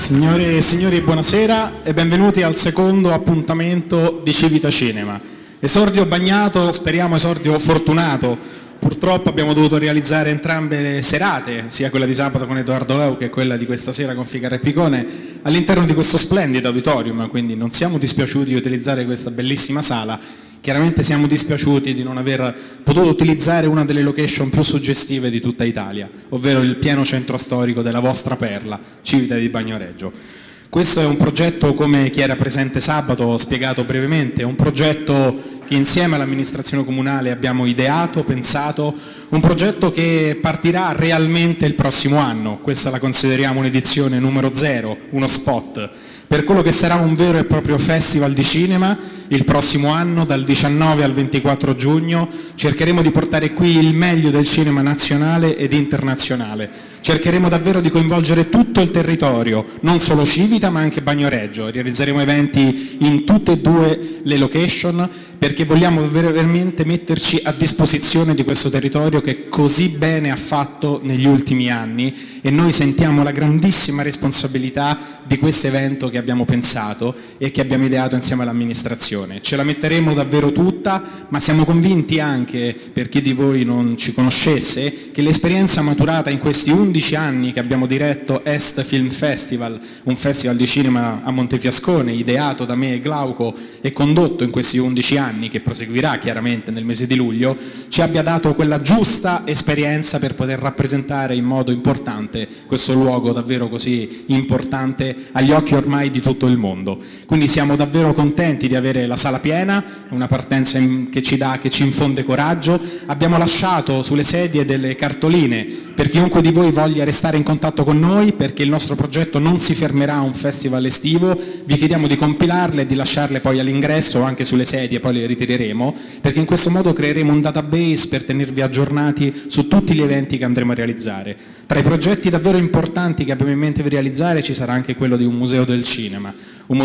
Signore e signori, buonasera e benvenuti al secondo appuntamento di Civita Cinema. Esordio bagnato, speriamo esordio fortunato. Purtroppo abbiamo dovuto realizzare entrambe le serate, sia quella di sabato con Edoardo Leu che quella di questa sera con Ficarra e Picone, all'interno di questo splendido auditorium, quindi non siamo dispiaciuti di utilizzare questa bellissima sala. Chiaramente siamo dispiaciuti di non aver potuto utilizzare una delle location più suggestive di tutta Italia, ovvero il pieno centro storico della vostra perla, Civita di Bagnoregio. Questo è un progetto, come chi era presente sabato ho spiegato brevemente, è un progetto che insieme all'amministrazione comunale abbiamo ideato, pensato, un progetto che partirà realmente il prossimo anno. Questa la consideriamo un'edizione numero 0, uno spot, per quello che sarà un vero e proprio festival di cinema. Il prossimo anno, dal 19 al 24 giugno, cercheremo di portare qui il meglio del cinema nazionale ed internazionale. Cercheremo davvero di coinvolgere tutto il territorio, non solo Civita ma anche Bagnoregio. Realizzeremo eventi in tutte e due le location perché vogliamo veramente metterci a disposizione di questo territorio che così bene ha fatto negli ultimi anni, e noi sentiamo la grandissima responsabilità di questo evento che abbiamo pensato e che abbiamo ideato insieme all'amministrazione. Ce la metteremo davvero tutta, ma siamo convinti anche, per chi di voi non ci conoscesse, che l'esperienza maturata in questi 11 anni che abbiamo diretto Est Film Festival, un festival di cinema a Montefiascone, ideato da me e Glauco e condotto in questi 11 anni, che proseguirà chiaramente nel mese di luglio, ci abbia dato quella giusta esperienza per poter rappresentare in modo importante questo luogo davvero così importante agli occhi ormai di tutto il mondo. Quindi siamo davvero contenti di avere la sala piena, una partenza che ci infonde coraggio. Abbiamo lasciato sulle sedie delle cartoline per chiunque di voi voglia restare in contatto con noi, perché il nostro progetto non si fermerà a un festival estivo. Vi chiediamo di compilarle e di lasciarle poi all'ingresso o anche sulle sedie, poi le ritireremo, perché in questo modo creeremo un database per tenervi aggiornati su tutti gli eventi che andremo a realizzare. Tra i progetti davvero importanti che abbiamo in mente di realizzare ci sarà anche quello di un museo del cinema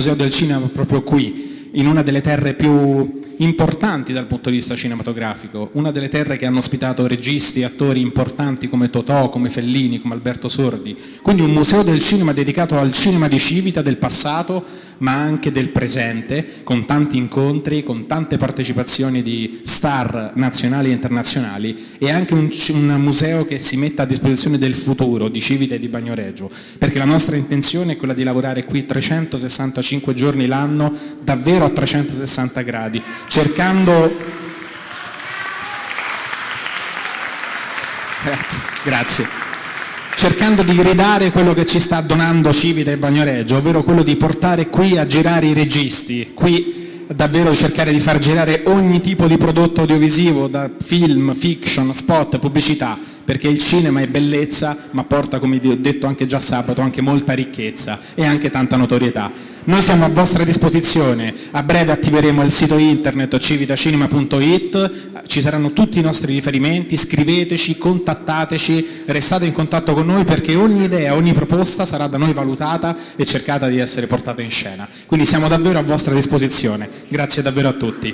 proprio qui, in una delle terre più importanti dal punto di vista cinematografico, una delle terre che hanno ospitato registi e attori importanti come Totò, come Fellini, come Alberto Sordi. Quindi un museo del cinema dedicato al cinema di Civita del passato, ma anche del presente, con tanti incontri, con tante partecipazioni di star nazionali e internazionali, e anche un museo che si metta a disposizione del futuro di Civita e di Bagnoregio, perché la nostra intenzione è quella di lavorare qui 365 giorni l'anno, davvero a 360 gradi, cercando... Grazie. Cercando di ridare quello che ci sta donando Civita e Bagnoregio, ovvero quello di portare qui a girare i registi, qui davvero cercare di far girare ogni tipo di prodotto audiovisivo, da film, fiction, spot, pubblicità, perché il cinema è bellezza, ma porta, come vi ho detto anche già sabato, anche molta ricchezza e anche tanta notorietà. Noi siamo a vostra disposizione, a breve attiveremo il sito internet civitacinema.it, ci saranno tutti i nostri riferimenti, scriveteci, contattateci, restate in contatto con noi, perché ogni idea, ogni proposta sarà da noi valutata e cercata di essere portata in scena. Quindi siamo davvero a vostra disposizione. Grazie davvero a tutti.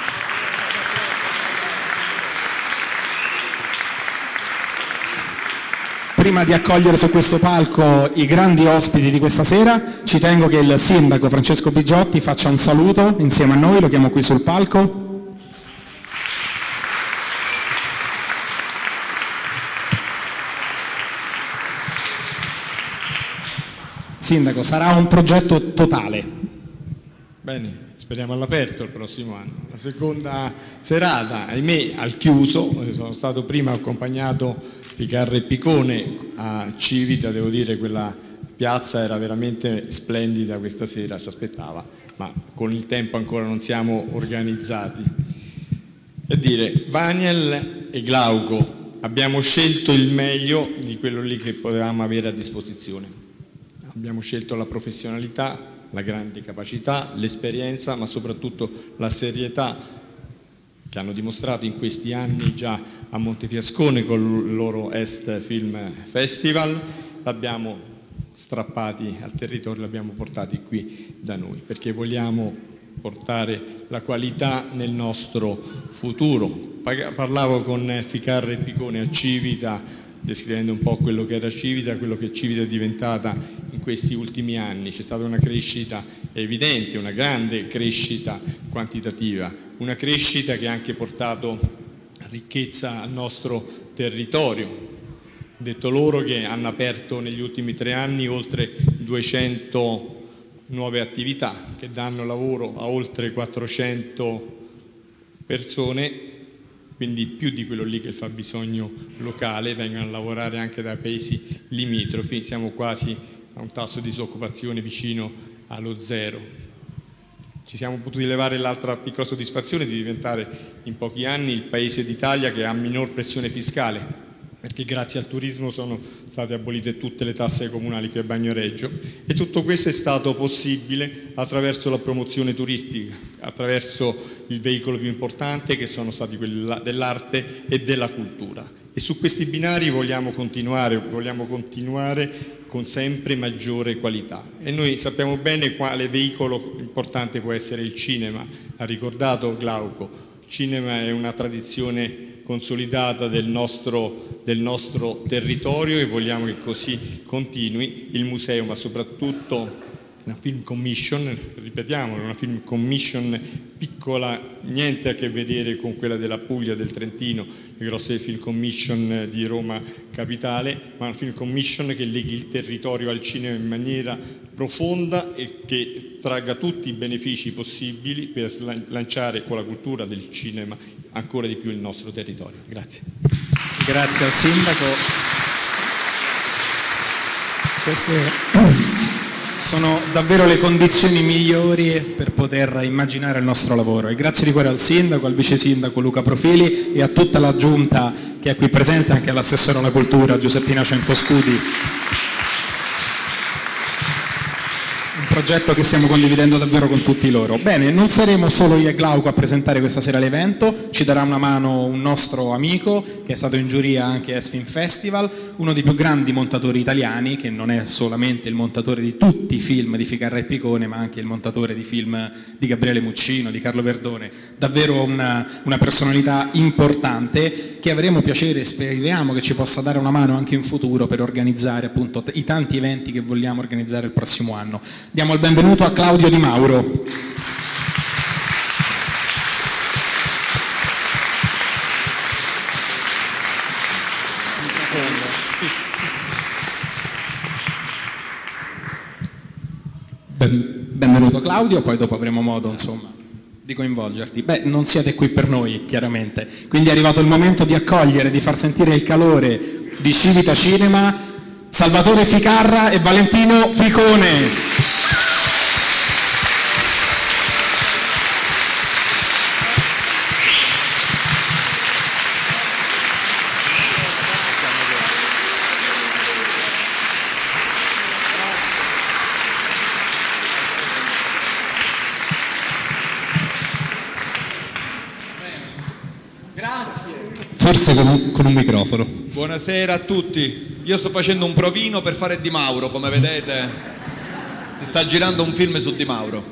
Prima di accogliere su questo palco i grandi ospiti di questa sera, ci tengo che il sindaco Francesco Bigiotti faccia un saluto insieme a noi, lo chiamo qui sul palco. Sindaco, sarà un progetto totale. Bene, speriamo all'aperto il prossimo anno. La seconda serata, ahimè, al chiuso. Sono stato prima accompagnato Ficarra e Picone a Civita, devo dire quella piazza era veramente splendida questa sera, ci aspettava, ma con il tempo ancora non siamo organizzati. Per dire, Vaniel e Glauco, abbiamo scelto il meglio di quello lì che potevamo avere a disposizione. Abbiamo scelto la professionalità, la grande capacità, l'esperienza, ma soprattutto la serietà che hanno dimostrato in questi anni già a Montefiascone con il loro Est Film Festival. L'abbiamo strappati al territorio, l'abbiamo portati qui da noi, perché vogliamo portare la qualità nel nostro futuro. Parlavo con Ficarra e Picone a Civita, descrivendo un po' quello che era Civita, quello che Civita è diventata in in questi ultimi anni. C'è stata una crescita evidente, una grande crescita quantitativa, una crescita che ha anche portato ricchezza al nostro territorio. Detto loro che hanno aperto negli ultimi 3 anni oltre 200 nuove attività che danno lavoro a oltre 400 persone, quindi più di quello lì che è il fabbisogno locale, vengono a lavorare anche da paesi limitrofi, siamo quasi a un tasso di disoccupazione vicino allo 0. Ci siamo potuti levare l'altra piccola soddisfazione di diventare in pochi anni il paese d'Italia che ha minor pressione fiscale, perché grazie al turismo sono state abolite tutte le tasse comunali qui a Bagnoregio, e tutto questo è stato possibile attraverso la promozione turistica, attraverso il veicolo più importante che sono stati quelli dell'arte e della cultura. E su questi binari vogliamo continuare con sempre maggiore qualità. E noi sappiamo bene quale veicolo importante può essere il cinema, ha ricordato Glauco. Il cinema è una tradizione consolidata del nostro territorio e vogliamo che così continui. Il museo, ma soprattutto una film commission, ripetiamolo, una film commission piccola, niente a che vedere con quella della Puglia, del Trentino, le grosse film commission di Roma Capitale, ma una film commission che leghi il territorio al cinema in maniera profonda e che tragga tutti i benefici possibili per lanciare con la cultura del cinema ancora di più il nostro territorio. Grazie. Grazie al Sindaco. Queste sono davvero le condizioni migliori per poter immaginare il nostro lavoro, e grazie di cuore al Sindaco, al Vice Sindaco Luca Profili e a tutta la Giunta che è qui presente, anche all'Assessore alla Cultura Giuseppina Centoscudi. Progetto che stiamo condividendo davvero con tutti loro. Bene, non saremo solo io e Glauco a presentare questa sera l'evento, ci darà una mano un nostro amico che è stato in giuria anche a Esfilm Festival, uno dei più grandi montatori italiani, che non è solamente il montatore di tutti i film di Ficarra e Picone, ma anche il montatore di film di Gabriele Muccino, di Carlo Verdone, davvero una personalità importante che avremo piacere e speriamo che ci possa dare una mano anche in futuro per organizzare appunto i tanti eventi che vogliamo organizzare il prossimo anno. Diamo il benvenuto a Claudio Di Mauro. Benvenuto Claudio, poi dopo avremo modo insomma di coinvolgerti. Beh, non siete qui per noi chiaramente, quindi è arrivato il momento di accogliere, di far sentire il calore di Civita Cinema Salvatore Ficarra e Valentino Picone. Forse con un microfono. Buonasera a tutti. Io sto facendo un provino per fare Di Mauro, come vedete. Si sta girando un film su Di Mauro.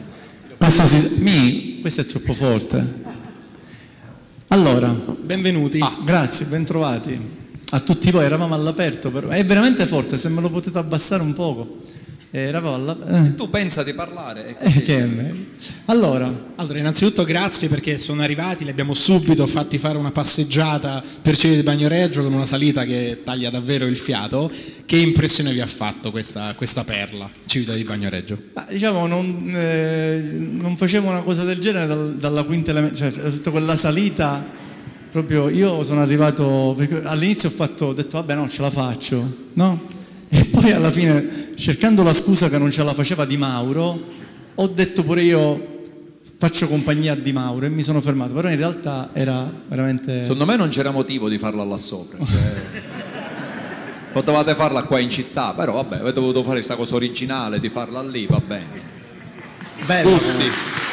Questo è troppo forte. Allora, benvenuti. Grazie, bentrovati. A tutti voi, eravamo all'aperto, però è veramente forte, se me lo potete abbassare un poco. Tu pensa di parlare. Allora, innanzitutto grazie perché sono arrivati, li abbiamo subito fatti fare una passeggiata per Civita di Bagnoregio con una salita che taglia davvero il fiato. Che impressione vi ha fatto questa perla, Civita di Bagnoregio? Diciamo, non facevo una cosa del genere dalla quinta elementare, cioè tutta quella salita, proprio io sono arrivato, perché all'inizio ho detto vabbè no, ce la faccio, no? E poi alla fine, cercando la scusa che non ce la faceva Di Mauro, ho detto pure io faccio compagnia a Di Mauro e mi sono fermato, però in realtà era veramente... Secondo me non c'era motivo di farla là sopra, potevate farla qua in città, però vabbè, avete dovuto fare questa cosa originale di farla lì, va bene. Bello. Gusti.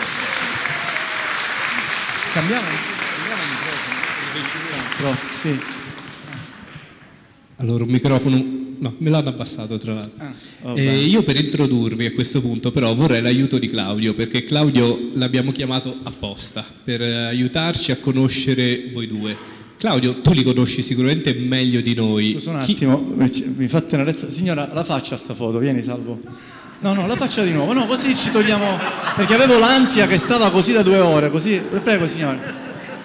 Cambiamo il microfono. Sì. Allora, un microfono... No, me l'hanno abbassato tra l'altro. Io per introdurvi a questo punto però vorrei l'aiuto di Claudio, perché Claudio l'abbiamo chiamato apposta per aiutarci a conoscere voi due. Claudio, tu li conosci sicuramente meglio di noi. Scusa un attimo, mi fa tenerezza. Signora, la faccia sta foto, vieni Salvo. No, la faccia di nuovo, no, così ci togliamo, perché avevo l'ansia che stava così da 2 ore, così, prego signora.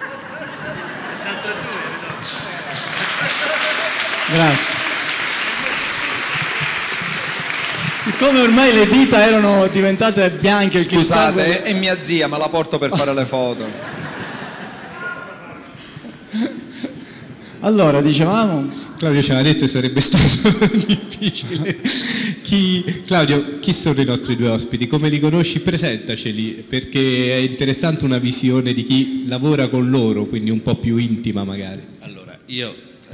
Grazie. Siccome ormai le dita erano diventate bianche, scusate, è mia zia, me la porto per fare le foto. Allora, dicevamo... Claudio ci aveva detto che sarebbe stato difficile. Claudio, chi sono i nostri 2 ospiti? Come li conosci? Presentaceli, perché è interessante una visione di chi lavora con loro, quindi un po' più intima magari. Allora, io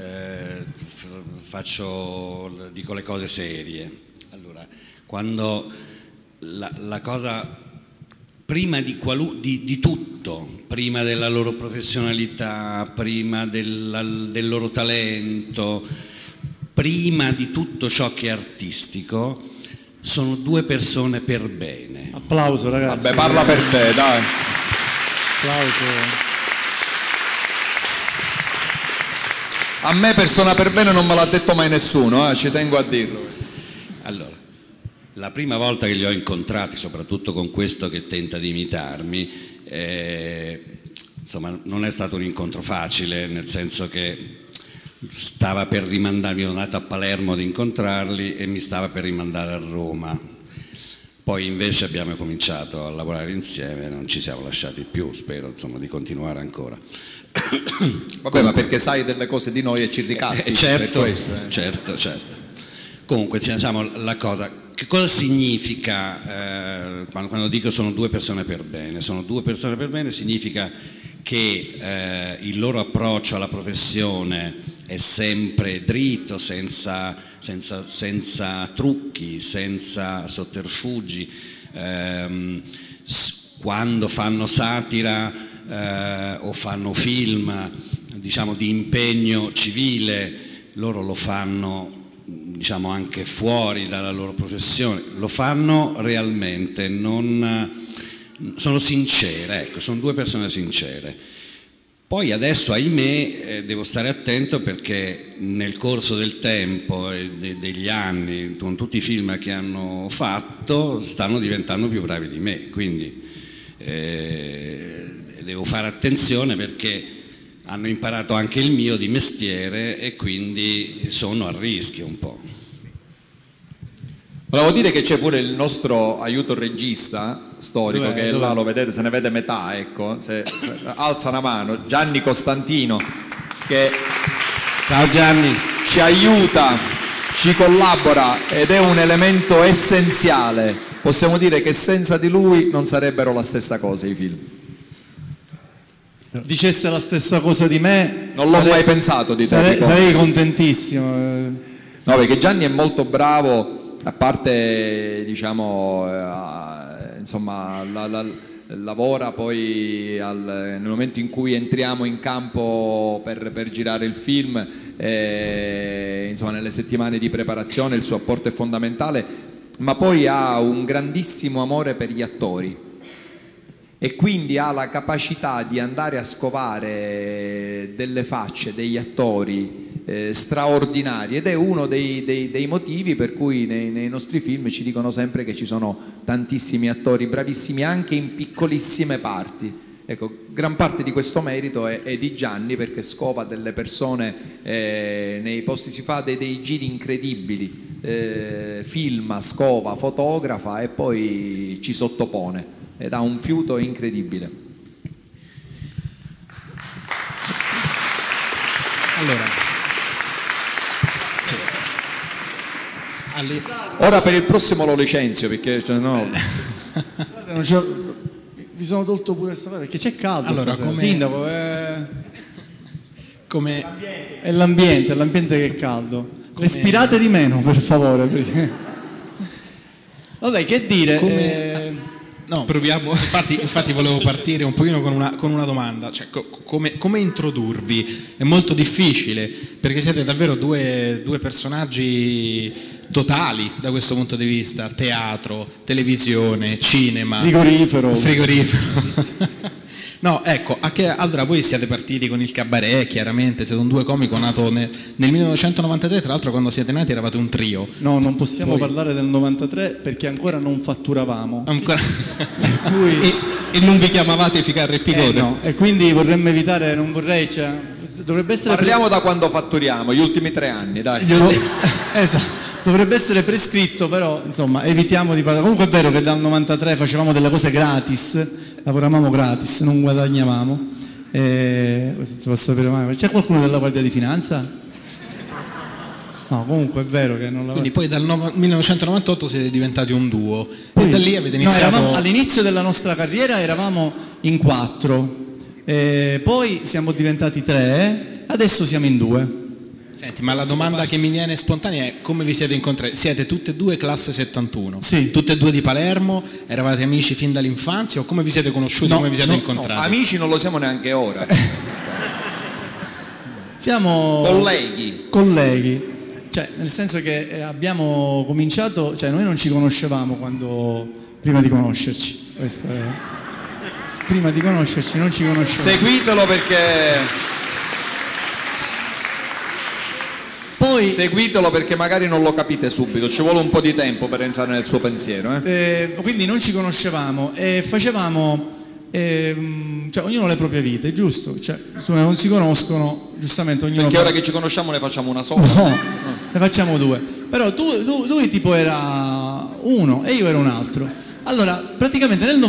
dico le cose serie. Allora, quando la cosa... prima di tutto, prima della loro professionalità, prima del loro talento, prima di tutto ciò che è artistico, sono 2 persone per bene. Applauso ragazzi. Vabbè, parla per te, dai. Applauso. A me persona per bene non me l'ha detto mai nessuno, ci tengo a dirlo. Allora, la prima volta che li ho incontrati, soprattutto con questo che tenta di imitarmi, insomma non è stato un incontro facile, nel senso che stava per rimandarmi, ero andato a Palermo ad incontrarli e mi stava per rimandare a Roma. Poi invece abbiamo cominciato a lavorare insieme, non ci siamo lasciati più, spero insomma di continuare ancora. Vabbè, ma perché sai delle cose di noi e ci ricatti. Certo, per questo, certo. Comunque, diciamo, la cosa... Che cosa significa quando dico sono 2 persone per bene? Sono 2 persone per bene significa che il loro approccio alla professione è sempre dritto, senza trucchi, senza sotterfugi. Quando fanno satira o fanno film, diciamo, di impegno civile, loro lo fanno, diciamo, anche fuori dalla loro professione, lo fanno realmente, sono sincere, ecco, sono 2 persone sincere. Poi adesso, ahimè, devo stare attento perché nel corso del tempo e degli anni, con tutti i film che hanno fatto, stanno diventando più bravi di me, quindi devo fare attenzione perché hanno imparato anche il mio di mestiere e quindi sono a rischio un po'. Volevo dire che c'è pure il nostro aiuto regista storico, che è là, lo vedete, se ne vede metà, ecco, se alza una mano, Gianni Costantino, che ciao Gianni, ci aiuta, ci collabora ed è un elemento essenziale. Possiamo dire che senza di lui non sarebbero la stessa cosa i film. Dicesse la stessa cosa di me, non l'ho mai pensato di te. Sarei contentissimo. No, perché Gianni è molto bravo, a parte, diciamo, insomma, lavora poi nel momento in cui entriamo in campo per girare il film, insomma, nelle settimane di preparazione il suo apporto è fondamentale, ma poi ha un grandissimo amore per gli attori e quindi ha la capacità di andare a scovare delle facce degli attori straordinari, ed è uno dei motivi per cui nei nostri film ci dicono sempre che ci sono tantissimi attori bravissimi anche in piccolissime parti. Ecco, gran parte di questo merito è di Gianni, perché scova delle persone nei posti, si fa dei giri incredibili, filma, scova, fotografa e poi ci sottopone ed ha un fiuto incredibile. Allora, sì. Ora per il prossimo lo licenzio perché no. Mi sono tolto pure questa cosa perché c'è caldo. Allora, come sindaco, come è l'ambiente che è caldo. Respirate di meno, per favore. Perché... Vabbè, che dire? No, proviamo. Infatti volevo partire un pochino con una domanda, cioè, come introdurvi? È molto difficile perché siete davvero due personaggi totali da questo punto di vista: teatro, televisione, cinema, frigorifero. No, ecco, allora voi siete partiti con il cabaret, chiaramente, siete un duo comico nato nel 1993, tra l'altro quando siete nati eravate un trio. No, non possiamo parlare del 93 perché ancora non fatturavamo. Ancora... e non vi chiamavate Ficarra e Picone? No, e quindi vorremmo evitare, non vorrei, cioè, dovrebbe essere... Parliamo da quando fatturiamo, gli ultimi 3 anni, dai. Esatto. Dovrebbe essere prescritto, però insomma evitiamo di parlare. Comunque è vero che dal 93 facevamo delle cose gratis, lavoravamo gratis, non guadagnavamo. Questo si può sapere mai. C'è qualcuno della Guardia di Finanza? No, comunque è vero che non Quindi poi dal 1998 siete diventati un duo. Poi, e da lì avete iniziato... No, all'inizio della nostra carriera eravamo in 4, poi siamo diventati 3, adesso siamo in 2. Senti, ma la domanda che mi viene spontanea è: come vi siete incontrati? Siete tutte e due classe 71? Sì. Tutte e due di Palermo? Eravate amici fin dall'infanzia o come vi siete conosciuti? No, come vi siete no, incontrati? No, amici non lo siamo neanche ora. Siamo colleghi. Cioè, nel senso che abbiamo cominciato, cioè noi non ci conoscevamo prima di conoscerci. Prima di conoscerci non ci conoscevamo. Seguitelo perché magari non lo capite subito, ci vuole un po' di tempo per entrare nel suo pensiero. Quindi non ci conoscevamo e facevamo, cioè ognuno le proprie vite, giusto? Cioè, non si conoscono, giustamente ognuno... Perché ora che ci conosciamo ne facciamo una sola? No, ne facciamo 2. Però lui tipo era uno e io ero un altro. Allora, praticamente nel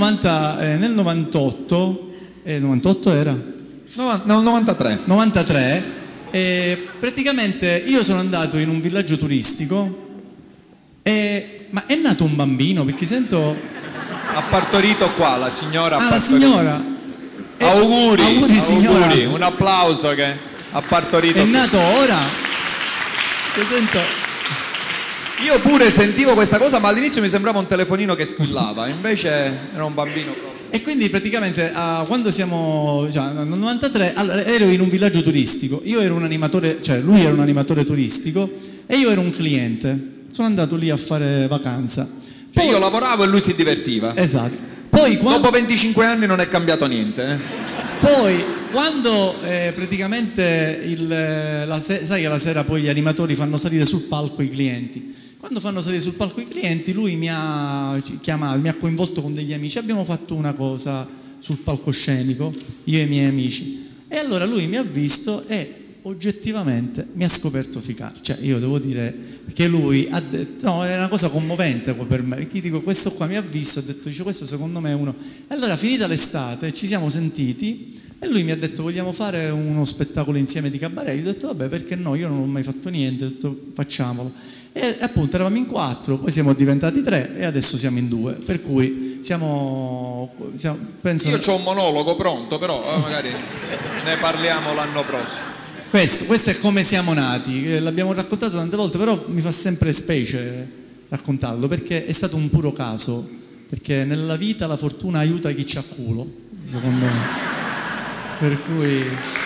98 era? No, 93. Praticamente io sono andato in un villaggio turistico, ma è nato un bambino, perché sento... Ha partorito qua, la signora. La signora. Auguri signora. Un applauso che ha partorito. È nato ora. Che sento... Io pure sentivo questa cosa, ma all'inizio mi sembrava un telefonino che squillava, invece era un bambino proprio. E quindi praticamente quando siamo, cioè, nel 93, allora, ero in un villaggio turistico, io ero un animatore, cioè lui era un animatore turistico e io ero un cliente. Sono andato lì a fare vacanza. Poi io lavoravo e lui si divertiva. Esatto. Poi dopo 25 anni non è cambiato niente. Poi quando praticamente sai che la sera poi gli animatori fanno salire sul palco i clienti. Quando fanno salire sul palco i clienti, lui mi ha chiamato, mi ha coinvolto con degli amici, abbiamo fatto una cosa sul palcoscenico, io e i miei amici, e allora lui mi ha visto e oggettivamente mi ha scoperto Ficarra. Cioè io devo dire che lui ha detto, no, è una cosa commovente per me, perché dico, questo qua mi ha visto, ha detto, dice, questo secondo me è uno. E allora finita l'estate ci siamo sentiti e lui mi ha detto, vogliamo fare uno spettacolo insieme di cabaret? Io ho detto, vabbè, perché no, io non ho mai fatto niente, ho detto, facciamolo. E appunto eravamo in 4, poi siamo diventati 3 e adesso siamo in 2, per cui penso... Io ho un monologo pronto, però magari ne parliamo l'anno prossimo. Questo è come siamo nati, l'abbiamo raccontato tante volte, però mi fa sempre specie raccontarlo, perché è stato un puro caso, perché nella vita la fortuna aiuta chi c'ha culo, secondo me. Per cui...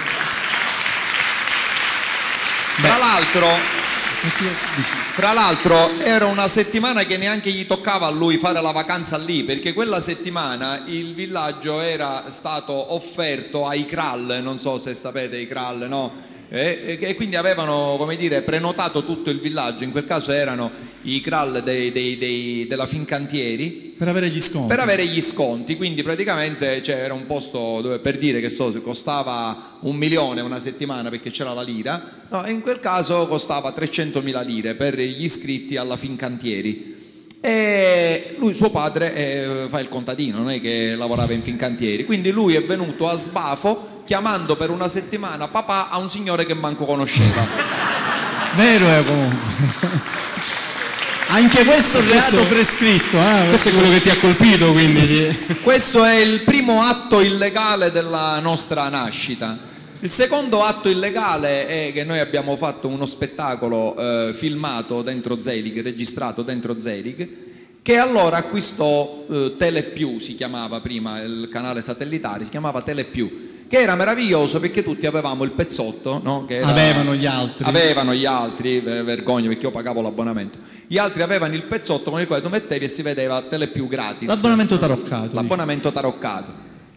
Fra l'altro era una settimana che neanche gli toccava a lui fare la vacanza lì, perché quella settimana il villaggio era stato offerto ai Kral, non so se sapete i Kral, no? E quindi avevano, come dire, prenotato tutto il villaggio, in quel caso erano i Kral della Fincantieri, per avere gli sconti. Quindi praticamente era un posto dove, per dire che costava 1 milione una settimana perché c'era la lira, no, in quel caso costava 300.000 lire per gli iscritti alla Fincantieri. E lui, suo padre, fa il contadino, non è che lavorava in Fincantieri, quindi lui è venuto a sbafo chiamando per una settimana papà a un signore che manco conosceva. Vero è comunque. Anche questo è reato prescritto. Questo è quello che ti ha colpito, quindi. Questo è il primo atto illegale della nostra nascita. Il secondo atto illegale è che noi abbiamo fatto uno spettacolo filmato dentro Zelig, registrato dentro Zelig, che allora acquistò Telepiù, si chiamava prima, il canale satellitare, si chiamava Telepiù, che era meraviglioso perché tutti avevamo il pezzotto, no? Che era... Avevano gli altri, vergogna perché io pagavo l'abbonamento. Gli altri avevano il pezzotto con il quale tu mettevi e si vedeva Telepiù gratis. L'abbonamento taroccato. L'abbonamento taroccato.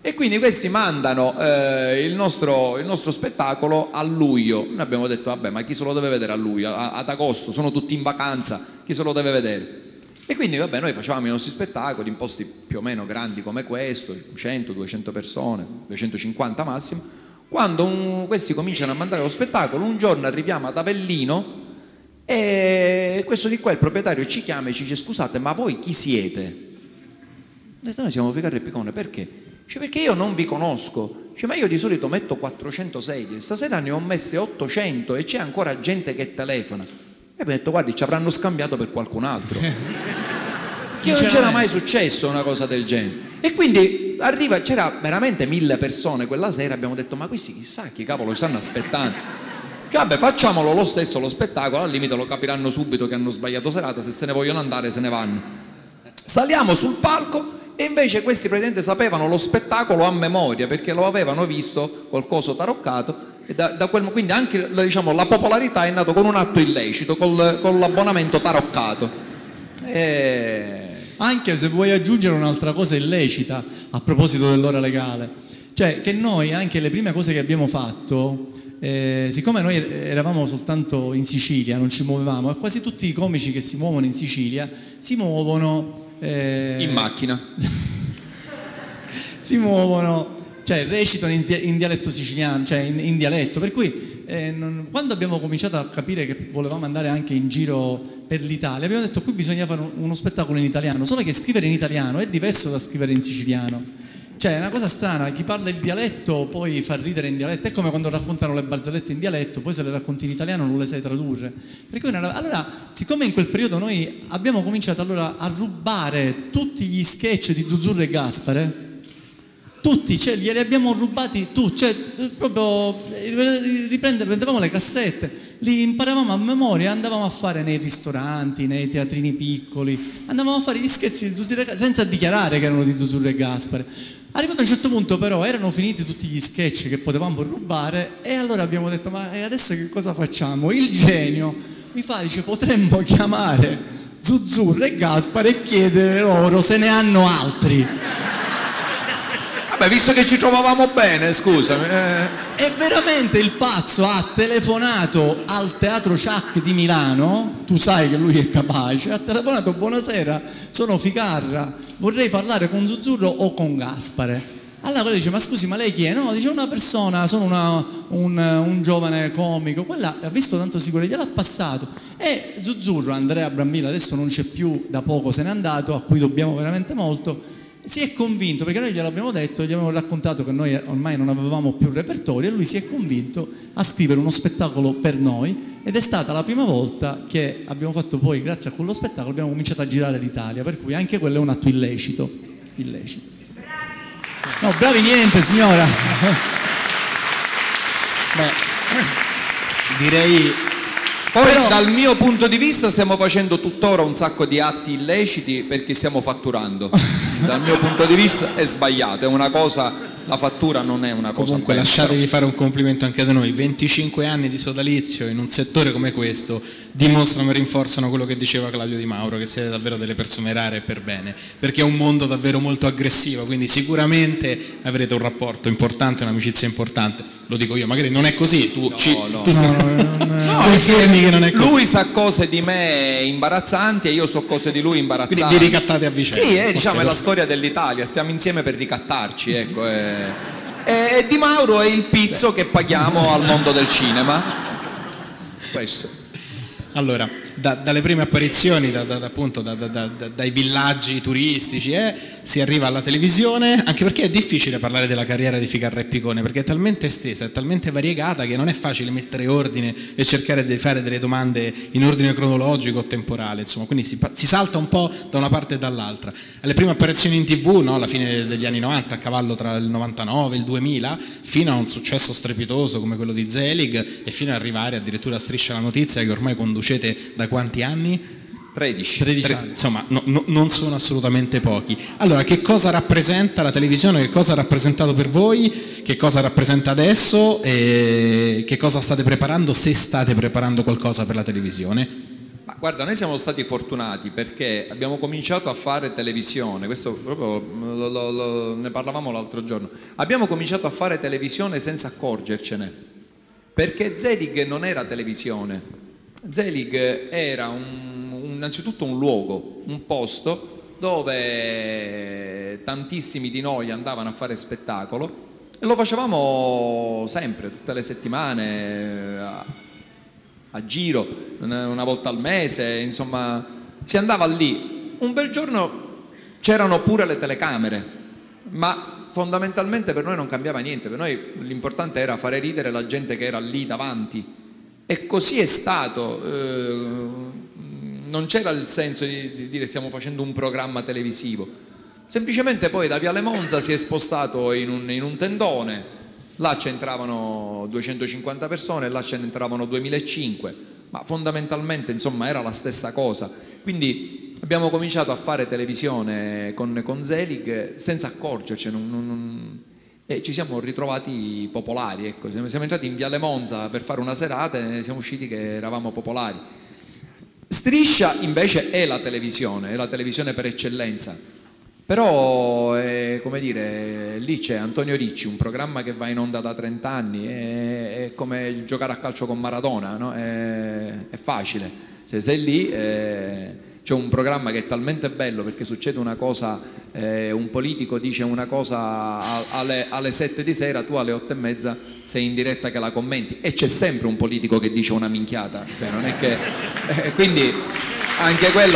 E quindi questi mandano il nostro spettacolo a luglio. Noi abbiamo detto vabbè, ma chi se lo deve vedere a luglio? Ad agosto sono tutti in vacanza, chi se lo deve vedere? E quindi vabbè, noi facevamo i nostri spettacoli in posti più o meno grandi come questo, 100, 200 persone, 250 massimo. Quando questi cominciano a mandare lo spettacolo, un giorno arriviamo ad Avellino e questo di qua, il proprietario, ci chiama e ci dice: scusate, ma voi chi siete? Ho detto: noi siamo Ficarra e Picone. Perché? Dice: perché io non vi conosco. Dice: ma io di solito metto 400 sedie, stasera ne ho messe 800 e c'è ancora gente che telefona. E abbiamo detto: guardi, ci avranno scambiato per qualcun altro. Che non c'era mai successo una cosa del genere. E quindi c'era veramente 1000 persone quella sera. Abbiamo detto: ma questi chissà chi cavolo stanno aspettando. Che vabbè, facciamolo lo stesso lo spettacolo, al limite lo capiranno subito che hanno sbagliato serata, se se ne vogliono andare se ne vanno. Saliamo sul palco e invece questi praticamente sapevano lo spettacolo a memoria, perché lo avevano visto col coso taroccato. E quindi anche, diciamo, la popolarità è nata con un atto illecito, con l'abbonamento taroccato. Anche se vuoi aggiungere un'altra cosa illecita a proposito dell'ora legale, cioè che noi anche le prime cose che abbiamo fatto, siccome noi eravamo soltanto in Sicilia, non ci muovevamo, e quasi tutti i comici che si muovono in Sicilia si muovono in macchina. Si muovono, cioè recitano in dialetto siciliano, cioè in dialetto, per cui quando abbiamo cominciato a capire che volevamo andare anche in giro per l'Italia, abbiamo detto: qui bisogna fare uno spettacolo in italiano, solo che scrivere in italiano è diverso da scrivere in siciliano. Cioè è una cosa strana, chi parla il dialetto poi fa ridere in dialetto, è come quando raccontano le barzellette in dialetto, poi se le racconti in italiano non le sai tradurre. Per cui allora, siccome in quel periodo noi abbiamo cominciato allora a rubare tutti gli sketch di Zuzzurro e Gaspare, tutti, cioè glieli abbiamo rubati tutti, cioè proprio prendevamo le cassette, li imparavamo a memoria, andavamo a fare nei ristoranti, nei teatrini piccoli, andavamo a fare gli scherzi di Zuzzurro e Gaspare senza dichiarare che erano di Zuzzurro e Gaspare. Arrivato a un certo punto però erano finiti tutti gli sketch che potevamo rubare e allora abbiamo detto: ma adesso che cosa facciamo? Il genio dice: potremmo chiamare Zuzzurro e Gaspare e chiedere loro se ne hanno altri. Vabbè, visto che ci trovavamo bene, scusami. E veramente il pazzo ha telefonato al Teatro Ciak di Milano, tu sai che lui è capace, ha telefonato: buonasera, sono Ficarra, vorrei parlare con Zuzzurro o con Gaspare. Allora quello dice: ma scusi, ma lei chi è? No, dice: una persona, sono un giovane comico. Quella ha visto tanto sicuro, gliel'ha passato. E Zuzzurro, Andrea Brambilla, adesso non c'è più, da poco se n'è andato, a cui dobbiamo veramente molto, si è convinto, perché noi gliel'abbiamo detto, gli abbiamo raccontato che noi ormai non avevamo più repertorio, e lui si è convinto a scrivere uno spettacolo per noi, ed è stata la prima volta che abbiamo fatto, poi grazie a quello spettacolo abbiamo cominciato a girare l'Italia, per cui anche quello è un atto illecito. No, bravi niente, signora. Beh, direi. Poi dal mio punto di vista stiamo facendo tuttora un sacco di atti illeciti perché stiamo fatturando. Dal mio punto di vista è sbagliato, è una cosa, la fattura non è una cosa. Comunque lasciatevi fare un complimento anche da noi: 25 anni di sodalizio in un settore come questo dimostrano e rinforzano quello che diceva Claudio Di Mauro, che siete davvero delle persone rare e per bene, perché è un mondo davvero molto aggressivo, quindi sicuramente avrete un rapporto importante, un'amicizia importante. Lo dico io, magari non è così, tu confermi che non è così. Lui sa cose di me imbarazzanti e io so cose di lui imbarazzanti. Quindi vi ricattate a vicenda. Sì, diciamo è la storia dell'Italia, stiamo insieme per ricattarci, ecco. E Di Mauro è il pizzo che paghiamo al mondo del cinema. Questo. Allora, dalle prime apparizioni, appunto, dai villaggi turistici, si arriva alla televisione, anche perché è difficile parlare della carriera di Ficarra e Picone, perché è talmente estesa, è talmente variegata che non è facile mettere ordine e cercare di fare delle domande in ordine cronologico o temporale, insomma, quindi si salta un po' da una parte e dall'altra. Alle prime apparizioni in TV, no, alla fine degli anni 90, a cavallo tra il 99 e il 2000, fino a un successo strepitoso come quello di Zelig e fino ad arrivare addirittura a Striscia la Notizia, che ormai conducete da quanti anni? 13 anni. Insomma, non sono assolutamente pochi. Allora, che cosa rappresenta la televisione? Che cosa ha rappresentato per voi? Che cosa rappresenta adesso? E che cosa state preparando, se state preparando qualcosa per la televisione? Ma guarda, noi siamo stati fortunati perché abbiamo cominciato a fare televisione, questo proprio ne parlavamo l'altro giorno, abbiamo cominciato a fare televisione senza accorgercene, perché Zelig non era televisione, Zelig era innanzitutto un luogo, un posto dove tantissimi di noi andavano a fare spettacolo e lo facevamo sempre, tutte le settimane, a giro, una volta al mese, insomma, si andava lì. Un bel giorno c'erano pure le telecamere, ma fondamentalmente per noi non cambiava niente, per noi l'importante era fare ridere la gente che era lì davanti, e così è stato. Non c'era il senso di dire stiamo facendo un programma televisivo, semplicemente poi da Viale Monza si è spostato in un tendone. Là c'entravano 250 persone, là ce ne entravano 2005, ma fondamentalmente insomma era la stessa cosa. Quindi abbiamo cominciato a fare televisione con Zelig senza accorgerci, e ci siamo ritrovati popolari. Ecco. Siamo entrati in Viale Monza per fare una serata e ne siamo usciti che eravamo popolari. Striscia invece è la televisione per eccellenza. Però, come dire, lì c'è Antonio Ricci, un programma che va in onda da 30 anni, è come giocare a calcio con Maradona, no? È facile, cioè, sei lì, c'è un programma che è talmente bello perché succede una cosa, un politico dice una cosa alle 7 di sera, tu alle 8 e mezza sei in diretta che la commenti, e c'è sempre un politico che dice una minchiata, cioè, non è che... quindi anche quello...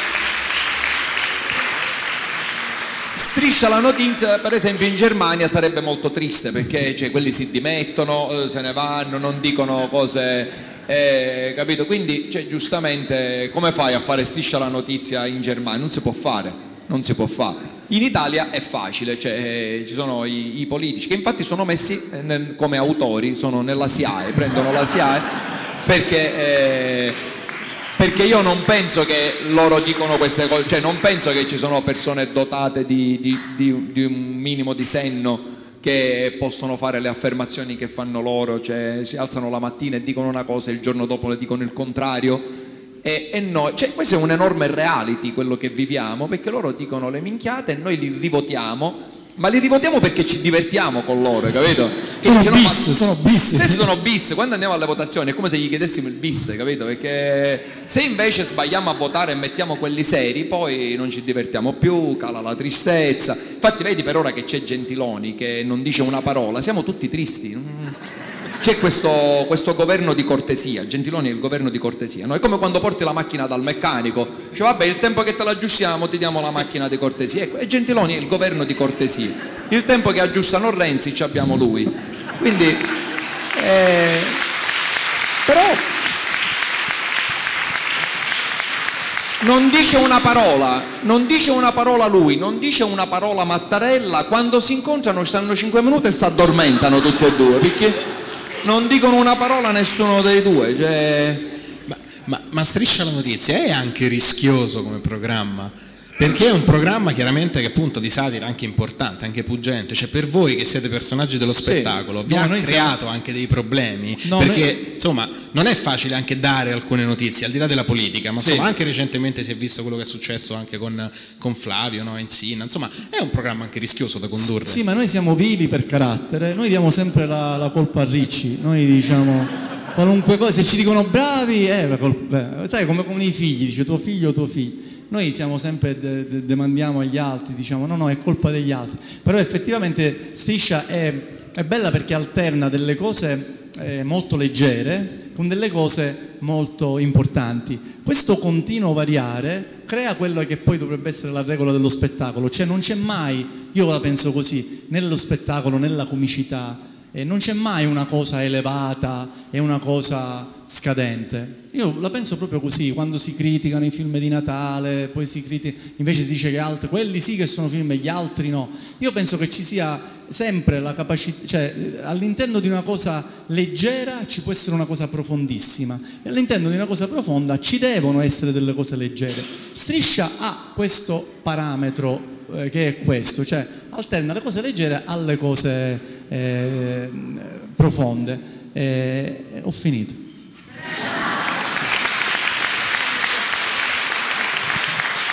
Striscia la notizia, per esempio in Germania sarebbe molto triste perché cioè, quelli si dimettono, se ne vanno, non dicono cose, capito? Quindi cioè, giustamente come fai a fare Striscia la notizia in Germania? Non si può fare, non si può fare. In Italia è facile, cioè, ci sono i politici che infatti sono messi come autori, sono nella SIAE, prendono la SIAE perché io non penso che loro dicono queste cose, cioè non penso che ci sono persone dotate di un minimo di senno che possono fare le affermazioni che fanno loro, cioè si alzano la mattina e dicono una cosa e il giorno dopo le dicono il contrario, e noi, cioè questo è un enorme reality quello che viviamo, perché loro dicono le minchiate e noi li rivotiamo, ma li rivotiamo perché ci divertiamo con loro, capito? Sono bis. Se sono bis, quando andiamo alle votazioni è come se gli chiedessimo il bis, capito? Perché se invece sbagliamo a votare e mettiamo quelli seri, poi non ci divertiamo più, cala la tristezza. Infatti vedi per ora che c'è Gentiloni che non dice una parola, siamo tutti tristi. C'è questo governo di cortesia, Gentiloni è il governo di cortesia, no? È come quando porti la macchina dal meccanico, dice vabbè il tempo che te la aggiustiamo ti diamo la macchina di cortesia, ecco, e Gentiloni è il governo di cortesia, il tempo che aggiustano Renzi ci abbiamo lui, quindi però non dice una parola lui, non dice una parola Mattarella, quando si incontrano stanno 5 minuti e si addormentano tutti e due, perché non dicono una parola nessuno dei due, cioè... ma Striscia la notizia è anche rischioso come programma, perché è un programma chiaramente che appunto di satira anche importante, anche puggente, cioè per voi che siete personaggi dello spettacolo vi ha creato anche dei problemi, perché insomma non è facile anche dare alcune notizie al di là della politica, ma insomma anche recentemente si è visto quello che è successo anche con Flavio, no? Ensina, insomma è un programma anche rischioso da condurre. Sì, ma noi siamo vili per carattere, noi diamo sempre la colpa a Ricci, noi diciamo qualunque cosa, se ci dicono bravi sai come i figli, dice tuo figlio o tuo figlio. Noi siamo sempre, demandiamo agli altri, diciamo no, è colpa degli altri, però effettivamente Striscia è bella perché alterna delle cose molto leggere con delle cose molto importanti. Questo continuo variare crea quello che poi dovrebbe essere la regola dello spettacolo, cioè non c'è mai, io la penso così, nello spettacolo, nella comicità, non c'è mai una cosa elevata e una cosa scadente. Io la penso proprio così, quando si criticano i film di Natale, poi si critica, invece si dice che altri, quelli sì che sono film e gli altri no. Io penso che ci sia sempre la capacità, cioè all'interno di una cosa leggera ci può essere una cosa profondissima e all'interno di una cosa profonda ci devono essere delle cose leggere. Striscia ha questo parametro che è questo, cioè alterna le cose leggere alle cose profonde. Ho finito.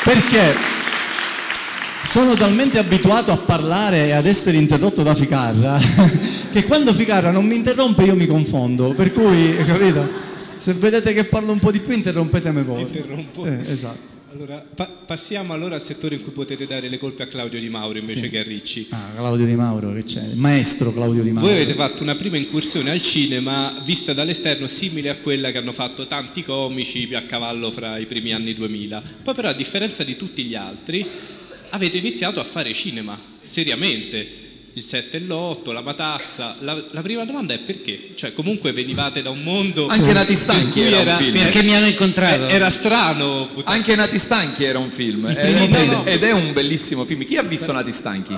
Perché sono talmente abituato a parlare e ad essere interrotto da Ficarra che quando Ficarra non mi interrompe io mi confondo, per cui, capito? Se vedete che parlo un po' di più interrompetemi voi. Interrompo. Esatto. Allora, passiamo allora al settore in cui potete dare le colpe a Claudio Di Mauro invece che a Ricci. Claudio Di Mauro, che c'è? Il maestro Claudio Di Mauro. Voi avete fatto una prima incursione al cinema vista dall'esterno simile a quella che hanno fatto tanti comici a cavallo fra i primi anni 2000. Poi però, a differenza di tutti gli altri, avete iniziato a fare cinema, seriamente. Il 7 e l'8, la matassa. La prima domanda è perché? Cioè, comunque venivate da un mondo... Anche Nati Stanchi era un film. Perché mi hanno incontrato. Era strano. Anche Nati Stanchi era un film. Ed è un bellissimo film. Chi ha visto Nati Stanchi?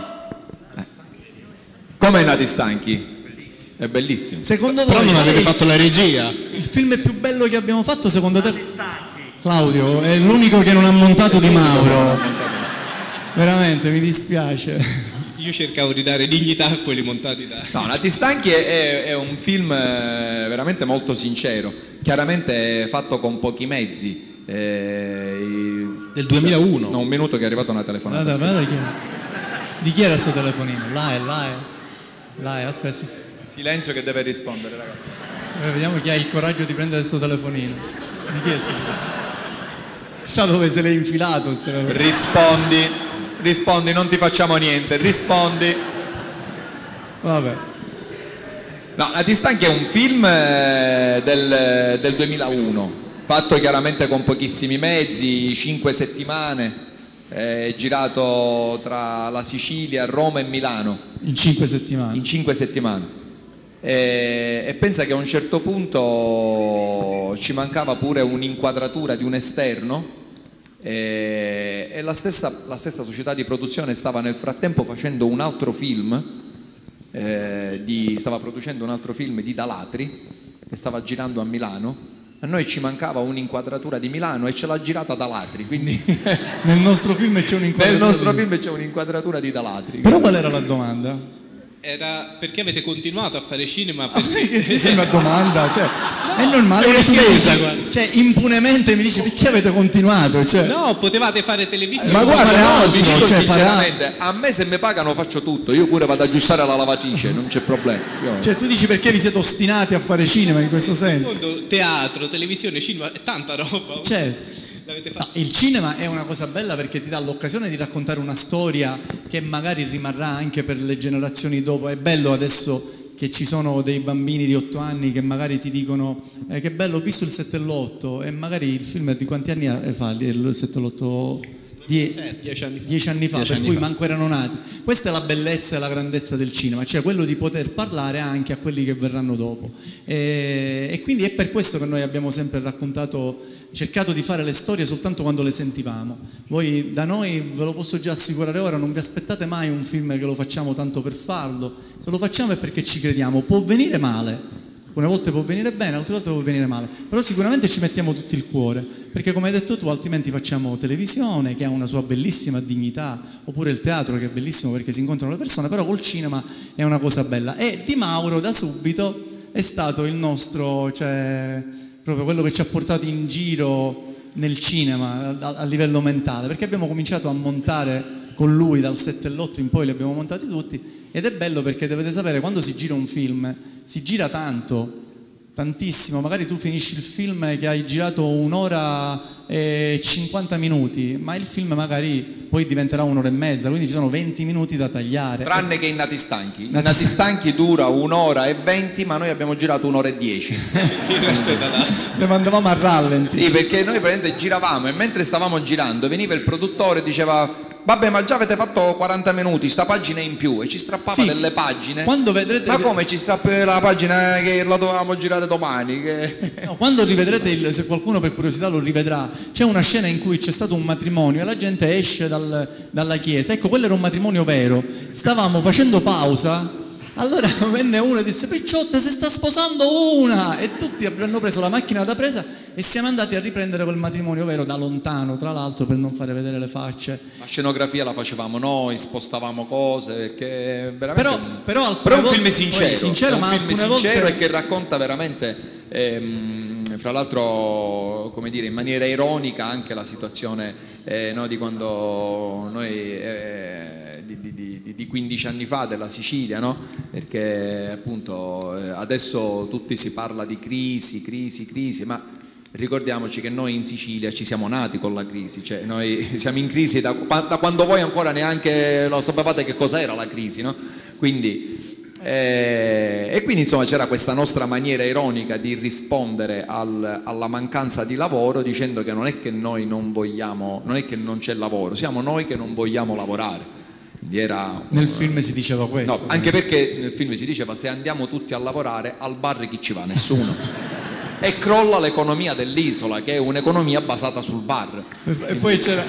Com'è Nati Stanchi? È bellissimo. Secondo voi, Però non avete fatto la regia. il film più bello che abbiamo fatto, secondo te? Claudio, è l'unico che non ha montato Di Mauro. Veramente, mi dispiace. Io cercavo di dare dignità a quelli montati da... No, Nati Stanchi è un film veramente molto sincero, chiaramente fatto con pochi mezzi. Del 2001. No, un minuto che è arrivata una telefonata. Guarda di chi era il suo telefonino? Là è, aspetta. Silenzio che deve rispondere, ragazzi. Vediamo chi ha il coraggio di prendere il suo telefonino. Di chi è stato? Sa dove se l'è infilato sto telefonino? Rispondi, non ti facciamo niente, rispondi. Vabbè. No, Nati Stanchi è un film del 2001, fatto chiaramente con pochissimi mezzi, 5 settimane, girato tra la Sicilia, Roma e Milano. In 5 settimane. In 5 settimane. E pensa che a un certo punto ci mancava pure un'inquadratura di un esterno. E la stessa società di produzione stava nel frattempo facendo un altro film, stava producendo un altro film di Dalatri che stava girando a Milano. A noi ci mancava un'inquadratura di Milano e ce l'ha girata Dalatri, quindi nel nostro film c'è un'inquadratura. Nel nostro film c'è un'inquadratura di Dalatri. Però qual era la domanda? Era perché avete continuato a fare cinema? Perché è una domanda, cioè, è normale. È un'offesa, guarda. Cioè, impunemente mi dice perché avete continuato? Cioè, No, potevate fare televisione. Ma guarda, no, vi dico cioè, sinceramente, a me se mi pagano faccio tutto, io pure vado ad aggiustare la lavatrice, non c'è problema. cioè, tu dici perché vi siete ostinati a fare cinema in questo senso? Mondo, teatro, televisione, cinema, è tanta roba. Cioè, L'avete fatto. il cinema è una cosa bella perché ti dà l'occasione di raccontare una storia che magari rimarrà anche per le generazioni dopo. È bello adesso che ci sono dei bambini di 8 anni che magari ti dicono che bello, ho visto il 7 e l'8 e magari il film di quanti anni fa il 7 e l'8? 10 anni fa. 10 anni fa, per cui manco erano nati. Questa è la bellezza e la grandezza del cinema, cioè quello di poter parlare anche a quelli che verranno dopo. E quindi è per questo che noi abbiamo sempre cercato di fare le storie soltanto quando le sentivamo. Voi da noi, ve lo posso già assicurare ora, non vi aspettate mai un film che lo facciamo tanto per farlo. Se lo facciamo è perché ci crediamo. Può venire male, alcune volte può venire bene, altre volte può venire male, però sicuramente ci mettiamo tutto il cuore, perché come hai detto tu, altrimenti facciamo televisione che ha una sua bellissima dignità, oppure il teatro che è bellissimo perché si incontrano le persone, però col cinema è una cosa bella. E Di Mauro da subito è stato il nostro, cioè proprio quello che ci ha portato in giro nel cinema a livello mentale, perché abbiamo cominciato a montare con lui dal 7 all'8 in poi, li abbiamo montati tutti, ed è bello perché dovete sapere, quando si gira un film si gira tanto, tantissimo, magari tu finisci il film che hai girato 1 ora e 50 minuti, ma il film magari poi diventerà 1 ora e mezza, quindi ci sono 20 minuti da tagliare. Tranne che in Nati Stanchi. Nati Stanchi dura 1 ora e 20, ma noi abbiamo girato 1 ora e 10. Il resto è da là. Ne mandavamo a rallenti. Sì, perché noi praticamente giravamo e mentre stavamo girando veniva il produttore e diceva vabbè, ma già avete fatto 40 minuti, sta pagina in più, e ci strappava delle pagine. Quando vedrete... Ma come ci strappa la pagina che la dovevamo girare domani? No, quando rivedrete, se qualcuno per curiosità lo rivedrà, c'è una scena in cui c'è stato un matrimonio e la gente esce dalla chiesa. Ecco, quello era un matrimonio vero. Stavamo facendo pausa, allora venne uno e disse Picciotte, si sta sposando una, e tutti hanno preso la macchina da presa e siamo andati a riprendere quel matrimonio vero da lontano, tra l'altro, per non fare vedere le facce. La scenografia la facevamo noi, spostavamo cose, perché veramente però è un film sincero, sincero, è un ma film alcune sincero volte... e che racconta veramente Fra l'altro, come dire, in maniera ironica anche la situazione no, di quando noi di 15 anni fa della Sicilia, no? Perché appunto adesso tutti si parla di crisi, ma ricordiamoci che noi in Sicilia ci siamo nati con la crisi, cioè noi siamo in crisi da quando voi ancora neanche lo sapevate che cos'era la crisi, no? Quindi insomma c'era questa nostra maniera ironica di rispondere alla mancanza di lavoro dicendo che non è che noi non vogliamo, non è che non c'è lavoro, siamo noi che non vogliamo lavorare. Nel film si diceva questo. No, anche perché nel film si diceva: se andiamo tutti a lavorare, al bar chi ci va? Nessuno. E crolla l'economia dell'isola, che è un'economia basata sul bar. E poi c'era...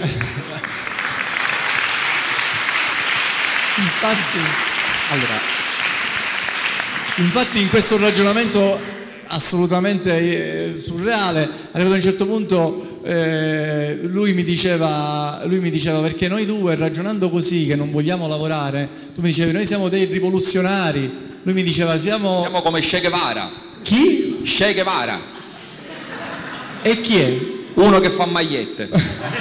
Infatti in questo ragionamento assolutamente surreale, arrivato a un certo punto lui mi diceva perché noi due ragionando così che non vogliamo lavorare, tu mi dicevi noi siamo dei rivoluzionari, lui mi diceva siamo come Che Guevara. Chi? Che Guevara. E chi è? Uno che fa magliette.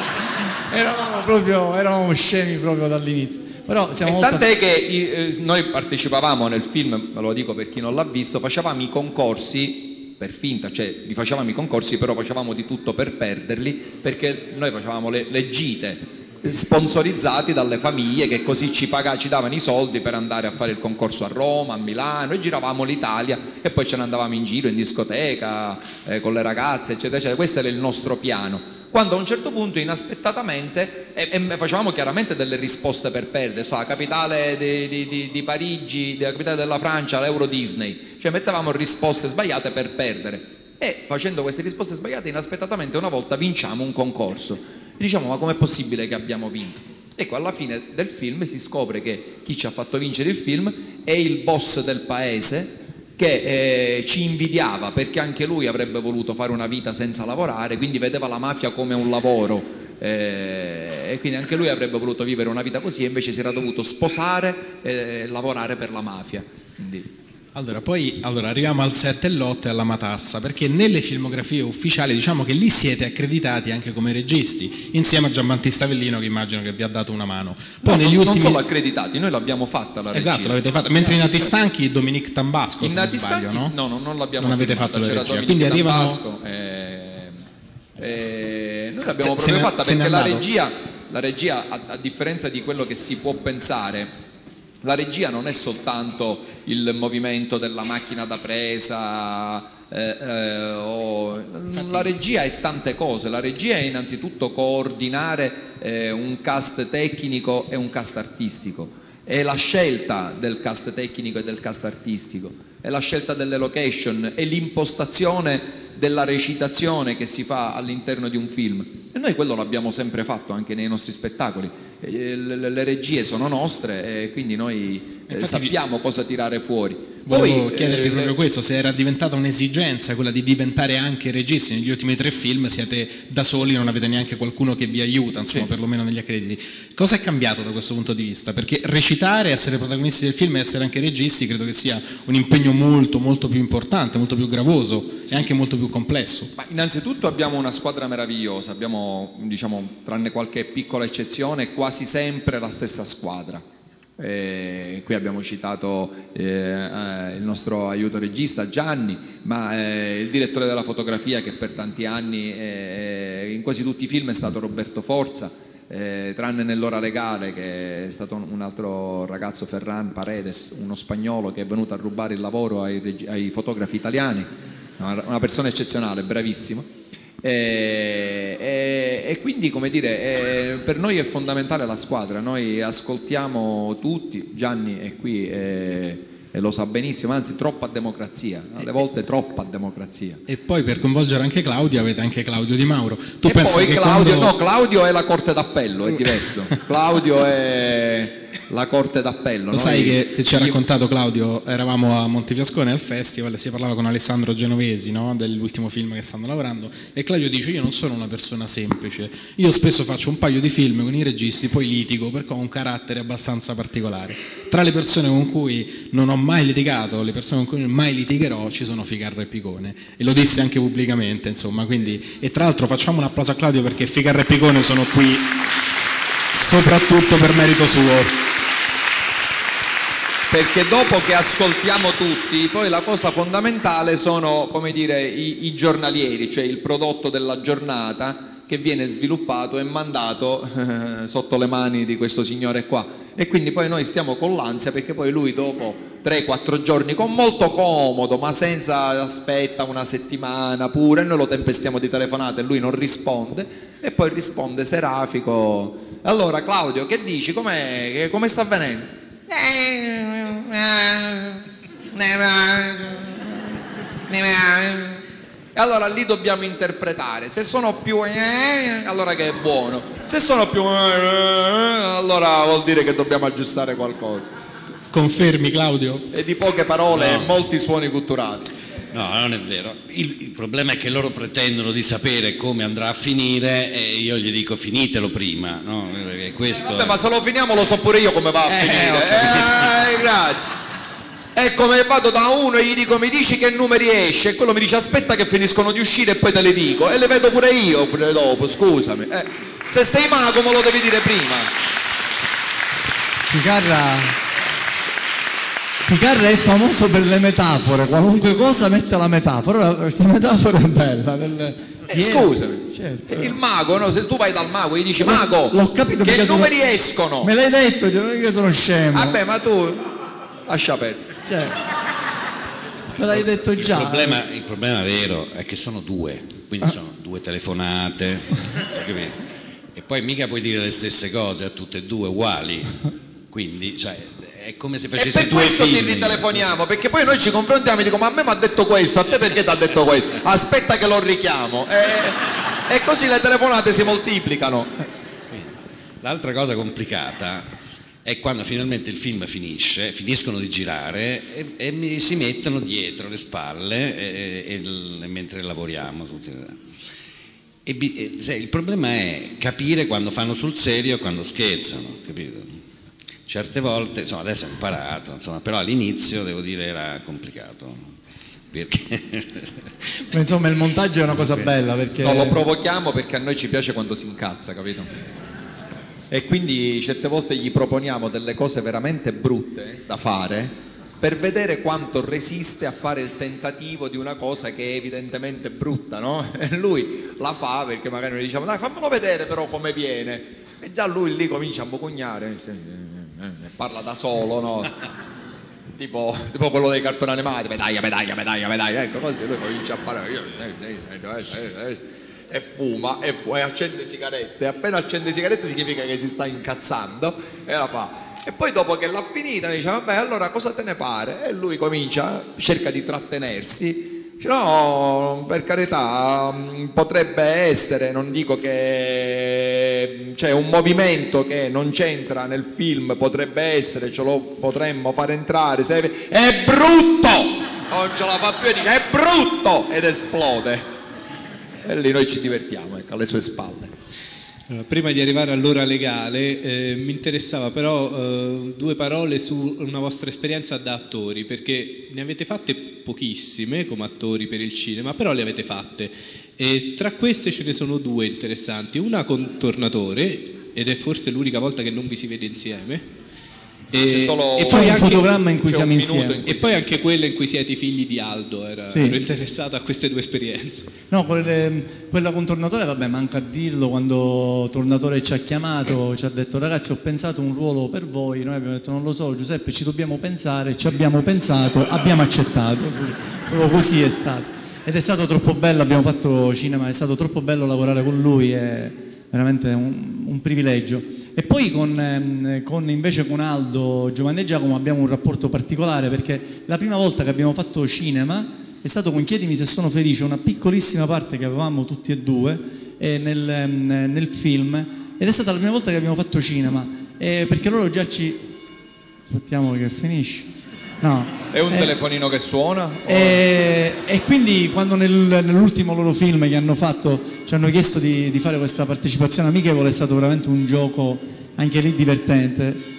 eravamo scemi proprio dall'inizio. Però siamo tant'è che noi partecipavamo nel film, ve lo dico per chi non l'ha visto, facevamo i concorsi per finta, cioè li facevamo i concorsi, però facevamo di tutto per perderli, perché noi facevamo le gite sponsorizzati dalle famiglie che così ci davano i soldi per andare a fare il concorso a Roma, a Milano, e giravamo l'Italia e poi ce ne andavamo in giro in discoteca con le ragazze, eccetera, eccetera. Questo era il nostro piano. Quando a un certo punto inaspettatamente facevamo chiaramente delle risposte per perdere, la capitale di Parigi, la capitale della Francia, l'Euro Disney, cioè mettevamo risposte sbagliate per perdere, e facendo queste risposte sbagliate inaspettatamente una volta vinciamo un concorso e diciamo: ma com'è possibile che abbiamo vinto? Ecco, alla fine del film si scopre che chi ci ha fatto vincere il film è il boss del paese, che ci invidiava perché anche lui avrebbe voluto fare una vita senza lavorare, quindi vedeva la mafia come un lavoro, e quindi anche lui avrebbe voluto vivere una vita così, e invece si era dovuto sposare e lavorare per la mafia. Quindi... Poi arriviamo al 7 e l'8 e alla matassa, perché nelle filmografie ufficiali diciamo che lì siete accreditati anche come registi, insieme a Giambattista Avellino, che immagino che vi ha dato una mano. Poi non solo accreditati, noi l'abbiamo fatta la regia. Esatto, l'avete fatta, mentre in Nati Stanchi Dominique Tambasco, se non sbaglio, no? No, non l'abbiamo non avete filmata, fatto la regia, quindi arrivano... Tambasco, noi l'abbiamo proprio fatta perché la regia a differenza di quello che si può pensare, la regia non è soltanto il movimento della macchina da presa, la regia è tante cose. La regia è innanzitutto coordinare un cast tecnico e un cast artistico, è la scelta del cast tecnico e del cast artistico, è la scelta delle location, è l'impostazione della recitazione che si fa all'interno di un film, e noi quello l'abbiamo sempre fatto anche nei nostri spettacoli. Le regie sono nostre e quindi noi sappiamo cosa tirare fuori. Volevo chiedervi proprio questo, se era diventata un'esigenza quella di diventare anche registi. Negli ultimi 3 film siete da soli, non avete neanche qualcuno che vi aiuta, insomma, sì, perlomeno negli accrediti. Cosa è cambiato da questo punto di vista? Perché recitare, essere protagonisti del film e essere anche registi credo che sia un impegno molto molto più importante, molto più gravoso, sì, e anche molto più complesso. Ma innanzitutto abbiamo una squadra meravigliosa, abbiamo, diciamo, tranne qualche piccola eccezione, quasi sempre la stessa squadra. Qui abbiamo citato il nostro aiuto regista Gianni, ma il direttore della fotografia, che per tanti anni in quasi tutti i film, è stato Roberto Forza, tranne nell'Ora legale, che è stato un altro ragazzo, Ferran Paredes, uno spagnolo che è venuto a rubare il lavoro ai fotografi italiani, una persona eccezionale, bravissimo. E quindi, come dire, per noi è fondamentale la squadra, noi ascoltiamo tutti, Gianni è qui e lo sa benissimo, anzi troppa democrazia, alle volte troppa democrazia. E poi per coinvolgere anche Claudio avete anche Claudio Di Mauro. Tu e poi che Claudio è la Corte d'Appello, è diverso. Claudio è la Corte d'Appello. Lo sai che ci ha raccontato Claudio, eravamo a Montefiascone al festival e si parlava con Alessandro Genovesi, no? Dell'ultimo film che stanno lavorando, e Claudio dice: io non sono una persona semplice, io spesso faccio un paio di film con i registi, poi litigo perché ho un carattere abbastanza particolare. Tra le persone con cui non ho mai litigato, le persone con cui mai litigherò ci sono Ficarra e Picone, e lo disse anche pubblicamente, insomma, quindi, e tra l'altro facciamo un applauso a Claudio perché Ficarra e Picone sono qui soprattutto per merito suo. Perché dopo che ascoltiamo tutti, poi la cosa fondamentale sono, come dire, i giornalieri, cioè il prodotto della giornata che viene sviluppato e mandato sotto le mani di questo signore qua. E quindi poi noi stiamo con l'ansia perché poi lui dopo 3-4 giorni, con molto comodo, ma senza aspetta una settimana pure, noi lo tempestiamo di telefonate e lui non risponde, e poi risponde serafico. Allora Claudio, che dici? Come sta avvenendo? E allora lì dobbiamo interpretare. Se sono più allora che è buono, se sono più allora vuol dire che dobbiamo aggiustare qualcosa. Confermi, Claudio? E di poche parole No. molti suoni culturali. No, non è vero. Il problema è che loro pretendono di sapere come andrà a finire e io gli dico finitelo prima, no? Perché questo Vabbè, ma se lo finiamo lo so pure io come va a finire. Grazie. E come vado da uno e gli dico mi dici che numeri esce, e quello mi dice aspetta che finiscono di uscire e poi te le dico, e le vedo pure io pure dopo, scusami. Se sei mago me lo devi dire prima. Ficarra è famoso per le metafore, qualunque cosa mette la metafora. Ora, questa metafora è bella. Scusami, Certo. il mago, no? Se tu vai dal mago e gli dici mago, L'ho capito, che perché numeri escono? Me l'hai detto, cioè, non è che sono scemo. Vabbè, ma tu lascia perdere. Cioè, me l'hai detto già. il problema vero è che sono due, quindi sono due telefonate, capito? E poi mica puoi dire le stesse cose a tutte e due uguali, quindi cioè, è come se E facessi per due questo ti film. ritelefoniamo, perché poi noi ci confrontiamo e dico ma a me mi ha detto questo, a te perché ti ha detto questo? Aspetta che lo richiamo. E così le telefonate si moltiplicano. L'altra cosa complicata è quando finalmente il film finiscono di girare e mi si mettono dietro le spalle mentre lavoriamo tutti. Il problema è capire quando fanno sul serio e quando scherzano, capito? Certe volte, insomma, adesso ho imparato, insomma, però all'inizio devo dire era complicato, perché Ma insomma il montaggio è una cosa bella, perché No, lo provochiamo perché a noi ci piace quando si incazza, capito? E quindi certe volte gli proponiamo delle cose veramente brutte da fare per vedere quanto resiste a fare il tentativo di una cosa che è evidentemente brutta, no? E lui la fa perché magari noi diciamo dai fammelo vedere però come viene, e già lui lì comincia a bocugnare, parla da solo, no? Tipo quello dei cartoni animati, medaglia, ecco, così lui comincia a parlare e fuma e accende sigarette, e appena accende sigarette significa che si sta incazzando e la fa. E poi dopo che l'ha finita dice vabbè allora cosa te ne pare? E lui cerca di trattenersi, dice no per carità potrebbe essere, non dico che c'è un movimento che non c'entra nel film, potrebbe essere, ce lo potremmo far entrare, è brutto, non ce la fa più e dice è brutto ed esplode. E lì noi ci divertiamo, ecco, alle sue spalle. Prima di arrivare all'ora legale mi interessava però 2 parole su una vostra esperienza da attori, perché ne avete fatte pochissime come attori per il cinema, però le avete fatte, e tra queste ce ne sono 2 interessanti, una con Tornatore, ed è forse l'unica volta che non vi si vede insieme, C'è solo e c'è poi un anche, fotogramma in cui c'è siamo un minuto insieme. in cui e poi anche quella in cui siete i figli di Aldo, ero interessato a queste 2 esperienze. No, quella con Tornatore, vabbè, manca a dirlo, quando Tornatore ci ha chiamato, ci ha detto ragazzi ho pensato un ruolo per voi, noi abbiamo detto non lo so Giuseppe, ci dobbiamo pensare, ci abbiamo pensato, abbiamo accettato, sì, proprio così è stato. Ed è stato troppo bello, abbiamo fatto cinema, è stato troppo bello lavorare con lui, è veramente un privilegio. E poi invece con Aldo, Giovanni e Giacomo abbiamo un rapporto particolare, perché la prima volta che abbiamo fatto cinema è stato con Chiedimi se sono felice, una piccolissima parte che avevamo tutti e 2 nel film, ed è stata la prima volta che abbiamo fatto cinema, perché loro già aspettiamo che finisce. No. È un telefonino che suona? E quindi quando nell'ultimo loro film che hanno fatto ci hanno chiesto di fare questa partecipazione amichevole, è stato veramente un gioco anche lì divertente,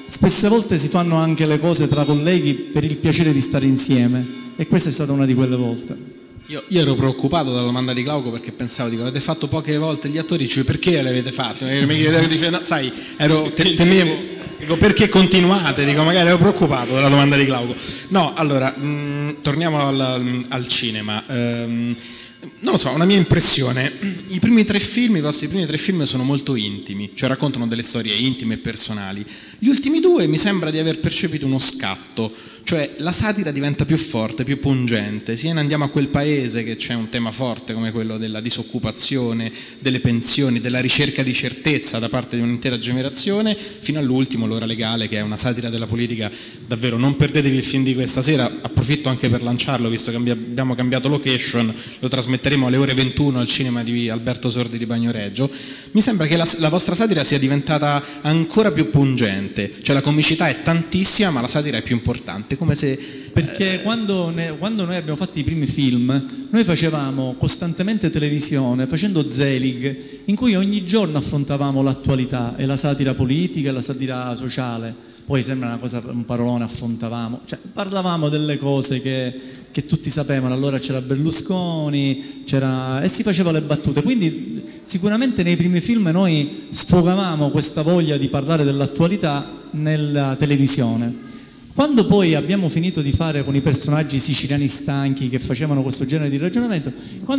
spesse volte si fanno anche le cose tra colleghi per il piacere di stare insieme, e questa è stata una di quelle volte. Io ero preoccupato dalla domanda di Glauco, perché pensavo, dico, avete fatto poche volte gli attori, dice, perché le avete fatte? Mi chiedevo, dice, no, sai, temevo, dico, perché continuate? Dico, magari ero preoccupato dalla domanda di Glauco. No, allora, torniamo al cinema. Non lo so, una mia impressione, i vostri primi 3 film sono molto intimi, cioè raccontano delle storie intime e personali. Gli ultimi 2 mi sembra di aver percepito uno scatto, cioè la satira diventa più forte, più pungente, sia in Andiamo a quel paese, che c'è un tema forte come quello della disoccupazione, delle pensioni, della ricerca di certezza da parte di un'intera generazione, fino all'ultimo, L'ora legale, che è una satira della politica. Davvero, non perdetevi il film di questa sera, approfitto anche per lanciarlo, visto che abbiamo cambiato location, lo trasmetteremo alle ore 21 al cinema di Alberto Sordi di Bagnoregio. Mi sembra che la vostra satira sia diventata ancora più pungente, cioè la comicità è tantissima ma la satira è più importante, come se... Perché quando noi abbiamo fatto i primi film, noi facevamo costantemente televisione, facendo Zelig, in cui ogni giorno affrontavamo l'attualità e la satira politica e la satira sociale. Poi sembra una cosa, un parolone, affrontavamo, cioè parlavamo delle cose che tutti sapevano. Allora c'era Berlusconi, e si faceva le battute, quindi sicuramente nei primi film noi sfogavamo questa voglia di parlare dell'attualità nella televisione. Quando poi abbiamo finito di fare con i personaggi siciliani stanchi che facevano questo genere di ragionamento,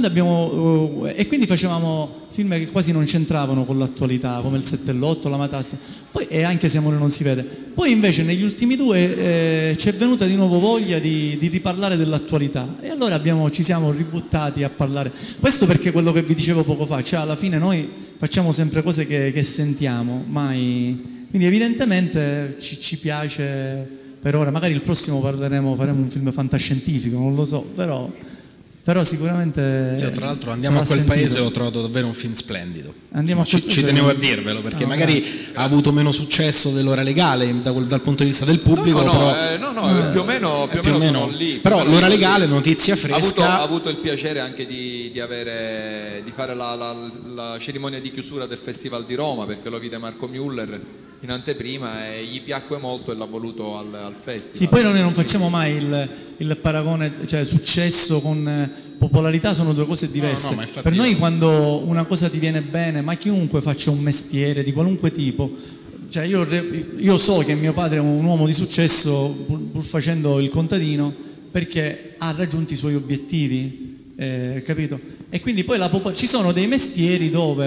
e quindi facevamo film che quasi non c'entravano con l'attualità, come Il 7 e l'8, La Matassa, e anche Se amore non si vede. Poi invece negli ultimi 2 ci è venuta di nuovo voglia di riparlare dell'attualità, e allora ci siamo ributtati a parlare. Questo perché quello che vi dicevo poco fa, cioè alla fine noi facciamo sempre cose che sentiamo, mai... Quindi evidentemente ci piace... Per ora, magari il prossimo faremo un film fantascientifico, non lo so, però sicuramente... Io tra l'altro Andiamo a quel paese l'ho trovato davvero un film splendido. Ci tenevo a dirvelo, perché magari ha avuto meno successo dell'Ora legale dal punto di vista del pubblico. Più o meno sono lì. Però L'Ora legale, notizia fresca. Ha avuto il piacere anche di fare la cerimonia di chiusura del Festival di Roma, perché lo vide Marco Müller in anteprima e gli piacque molto e l'ha voluto al festival. Sì, poi noi non facciamo mai il paragone, cioè successo con popolarità sono 2 cose diverse. No, per noi quando una cosa ti viene bene, ma chiunque faccia un mestiere di qualunque tipo, cioè io so che mio padre è un uomo di successo pur facendo il contadino, perché ha raggiunto i suoi obiettivi, capito? E quindi poi ci sono dei mestieri dove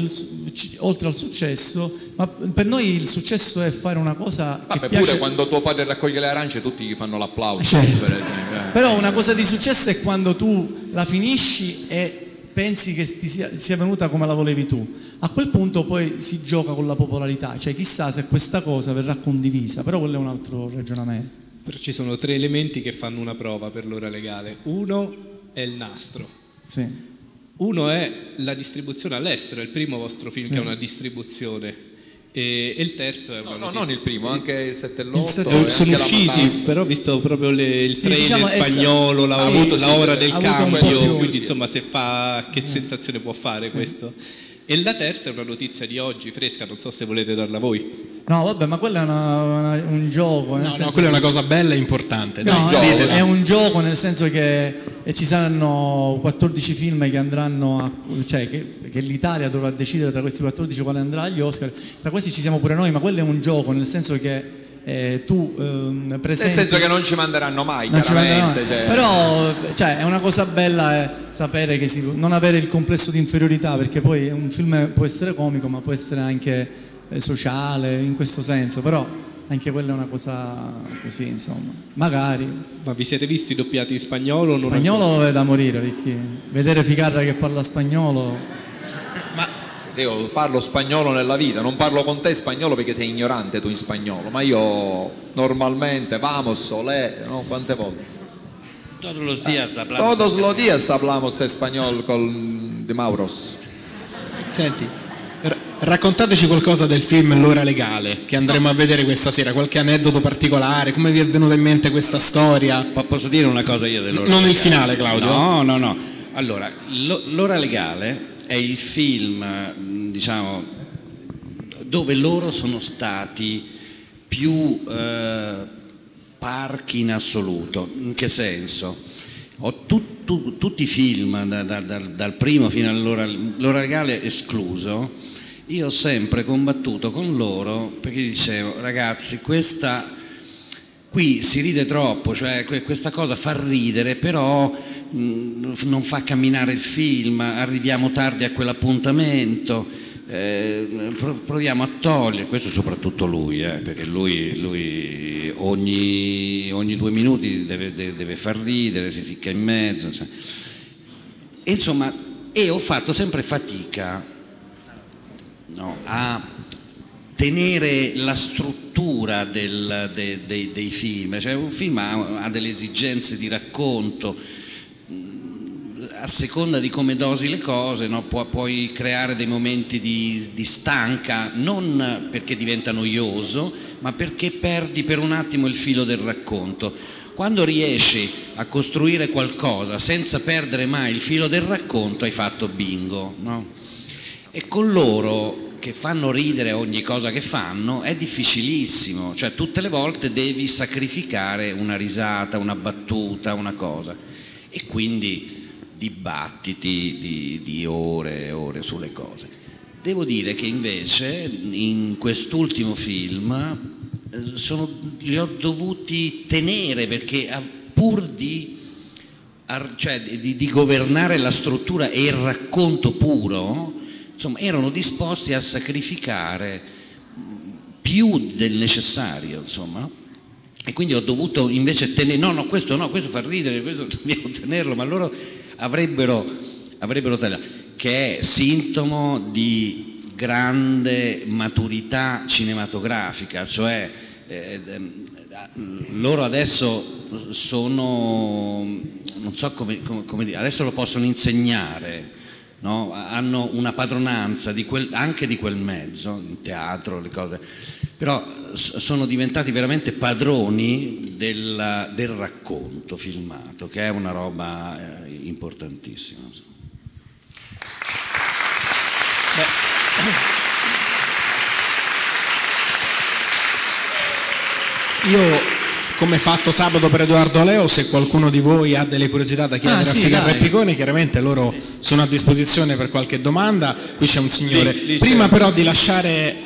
oltre al successo, ma per noi il successo è fare una cosa che piace. Pure quando tuo padre raccoglie le arance tutti gli fanno l'applauso, certo. Per esempio. Però una cosa di successo è quando tu la finisci e pensi che ti sia venuta come la volevi tu. A quel punto poi si gioca con la popolarità, cioè chissà se questa cosa verrà condivisa, però quello è un altro ragionamento. Però ci sono 3 elementi che fanno una prova per l'Ora legale. Uno è il nastro. Sì. Uno è la distribuzione all'estero, è il primo vostro film che ha una distribuzione, e il terzo è una notizia. Non il primo, anche Il 7 e l'8 sono usciti, però visto proprio il trailer spagnolo, la ora del cambio, quindi insomma che sensazione può fare questo? E la terza è una notizia di oggi, fresca, non so se volete darla voi. No, vabbè, ma quello è un gioco. No, quella è una cosa bella e importante. No, è un gioco, nel senso che ci saranno 14 film che andranno che l'Italia dovrà decidere tra questi 14 quale andrà agli Oscar. Tra questi ci siamo pure noi, ma quello è un gioco, nel senso che tu presenti... Nel senso che non ci manderanno mai, chiaramente. Però è una cosa bella sapere che non avere il complesso di inferiorità, perché poi un film può essere comico ma può essere anche sociale in questo senso, però anche quella è una cosa così, insomma, magari. Ma vi siete visti doppiati in spagnolo? Spagnolo è da morire, perché vedere Ficarra che parla spagnolo... Sì, io parlo spagnolo nella vita, non parlo con te spagnolo perché sei ignorante tu in spagnolo, ma io normalmente, vamos, olé, no? Quante volte? Todos los días hablamos español con De Mauros. Senti, raccontateci qualcosa del film L'Ora legale che andremo a vedere questa sera, qualche aneddoto particolare, come vi è venuta in mente questa storia? Posso dire una cosa io dell'Ora legale? Non il finale, Claudio. No. Allora, L'Ora legale è il film, diciamo, dove loro sono stati più parchi in assoluto. In che senso? Ho tutti i film, dal primo fino all'ora legale escluso, io ho sempre combattuto con loro perché dicevo: ragazzi, qui si ride troppo, cioè questa cosa fa ridere, però non fa camminare il film, arriviamo tardi a quell'appuntamento, proviamo a togliere, questo soprattutto lui, perché lui ogni 2 minuti deve far ridere, si ficca in mezzo, cioè. E insomma, ho fatto sempre fatica, no, a tenere la struttura dei film, cioè un film ha delle esigenze di racconto, a seconda di come dosi le cose, no? Puoi creare dei momenti di stanca, non perché diventa noioso, ma perché perdi per un attimo il filo del racconto. Quando riesci a costruire qualcosa senza perdere mai il filo del racconto, hai fatto bingo, no? E con loro, che fanno ridere ogni cosa che fanno, è difficilissimo, cioè tutte le volte devi sacrificare una risata, una battuta, una cosa, e quindi dibattiti di ore e ore sulle cose. Devo dire che invece in quest'ultimo film li ho dovuti tenere, perché pur di governare la struttura e il racconto puro, insomma, erano disposti a sacrificare più del necessario, insomma, e quindi ho dovuto invece tenere, no, questo fa ridere, questo dobbiamo tenerlo, ma loro avrebbero tagliato, che è sintomo di grande maturità cinematografica, cioè loro adesso sono, non so come dire, adesso lo possono insegnare, no? Hanno una padronanza anche di quel mezzo, il teatro, le cose, però sono diventati veramente padroni del racconto filmato, che è una roba importantissima. Io, come fatto sabato per Edoardo Leo, se qualcuno di voi ha delle curiosità da chiedere a Ficarra e Piccone, chiaramente loro sono a disposizione per qualche domanda. Qui c'è un signore. Prima però di lasciare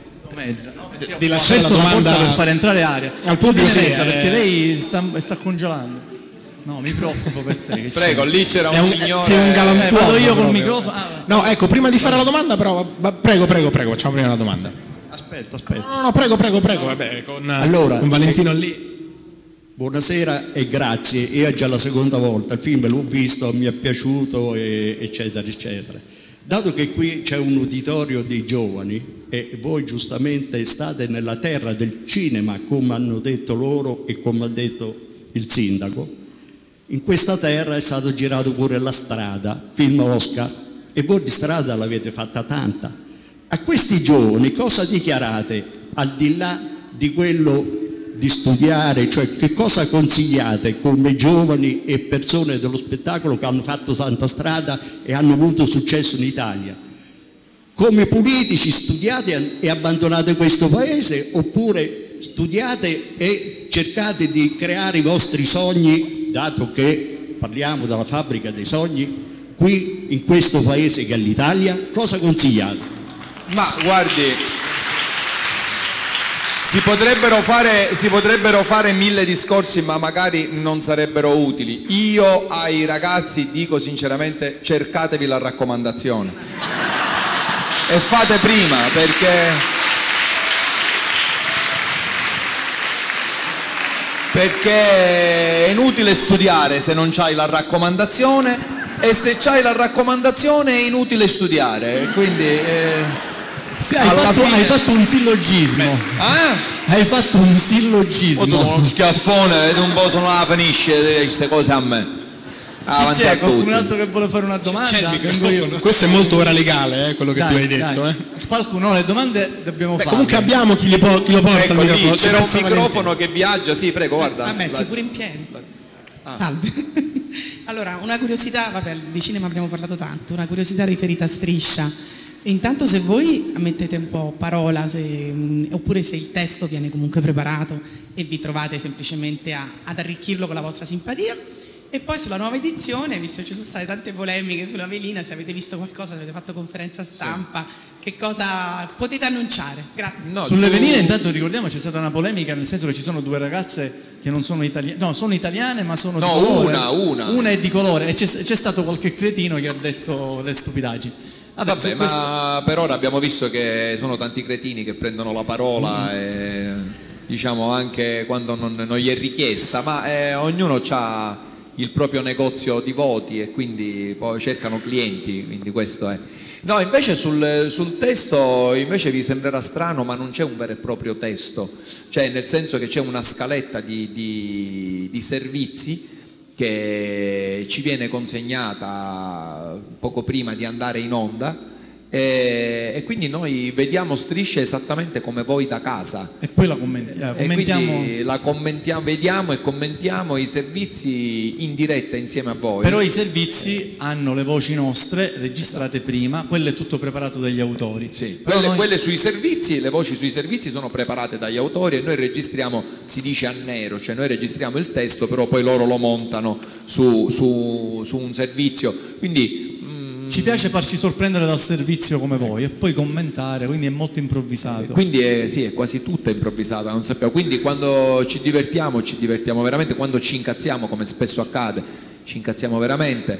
la domanda per fare entrare aria al pubblico, perché lei sta congelando. No, mi preoccupo per te. Prego, lì c'era un signore. Sei un galantuomo. Vado io col microfono. No, ecco, prima di fare la domanda, però, prego, facciamo prima la domanda. Aspetta. No, prego. Vabbè, con Valentino lì. Buonasera e grazie. Io è già la seconda volta, il film l'ho visto, mi è piaciuto, eccetera, eccetera. Dato che qui c'è un uditorio dei giovani e voi giustamente state nella terra del cinema, come hanno detto loro e come ha detto il sindaco, in questa terra è stato girato pure La Strada, film Oscar, e voi di strada l'avete fatta tanta. A questi giovani cosa dichiarate, al di là di quello di studiare, cioè che cosa consigliate come giovani e persone dello spettacolo che hanno fatto tanta strada e hanno avuto successo in Italia? Come politici studiate e abbandonate questo paese, oppure studiate e cercate di creare i vostri sogni, dato che parliamo della fabbrica dei sogni, qui in questo paese che è l'Italia? Cosa consigliate? Ma guardi, si potrebbero fare 1000 discorsi, ma magari non sarebbero utili. Io ai ragazzi dico sinceramente: cercatevi la raccomandazione e fate prima, perché è inutile studiare se non c'hai la raccomandazione, e se c'hai la raccomandazione è inutile studiare, quindi hai fatto un sillogismo. Hai fatto un sillogismo. Uno schiaffone, vedi un po', sono la finisce queste cose a me. Avanti c'è a qualcun tutti. altro che vuole fare una domanda? Vengo io. Questo è molto ora legale, quello che tu hai detto. Qualcuno, le domande dobbiamo fare. Comunque abbiamo chi lo porta Ecco, il lì microfono. c'era un microfono che viaggia, sì, prego, guarda. A me, pure in piedi. Salve. Allora, una curiosità, vabbè, di cinema abbiamo parlato tanto, una curiosità riferita a Striscia. Intanto se voi mettete un po' parola, oppure se il testo viene comunque preparato e vi trovate semplicemente ad arricchirlo con la vostra simpatia. E poi sulla nuova edizione, visto che ci sono state tante polemiche sulla velina, se avete visto qualcosa, se avete fatto conferenza stampa, che cosa potete annunciare? Grazie. No, sulle veline intanto ricordiamo c'è stata una polemica, nel senso che ci sono due ragazze che non sono italiane, no, sono italiane ma sono di colore. Una è di colore e c'è stato qualche cretino che ha detto le stupidaggini. Vabbè, ma per ora abbiamo visto che sono tanti cretini che prendono la parola e, diciamo, anche quando non gli è richiesta, ma ognuno ha il proprio negozio di voti e quindi poi cercano clienti, quindi questo è. No, invece sul testo invece vi sembrerà strano, ma non c'è un vero e proprio testo, cioè nel senso che c'è una scaletta di servizi che ci viene consegnata poco prima di andare in onda e quindi noi vediamo Strisce esattamente come voi da casa e poi la commentiamo. Quindi la commentiamo, vediamo e commentiamo i servizi in diretta insieme a voi. Però i servizi hanno le voci nostre registrate prima, quello è tutto preparato dagli autori. Sì, quelle sui servizi, le voci sui servizi sono preparate dagli autori e noi registriamo, si dice a nero, cioè noi registriamo il testo, però poi loro lo montano su un servizio, quindi ci piace farci sorprendere dal servizio come voi e poi commentare, quindi è molto improvvisato. Quindi è quasi tutta improvvisata, non sappiamo. Quindi quando ci divertiamo veramente, quando ci incazziamo, come spesso accade, ci incazziamo veramente.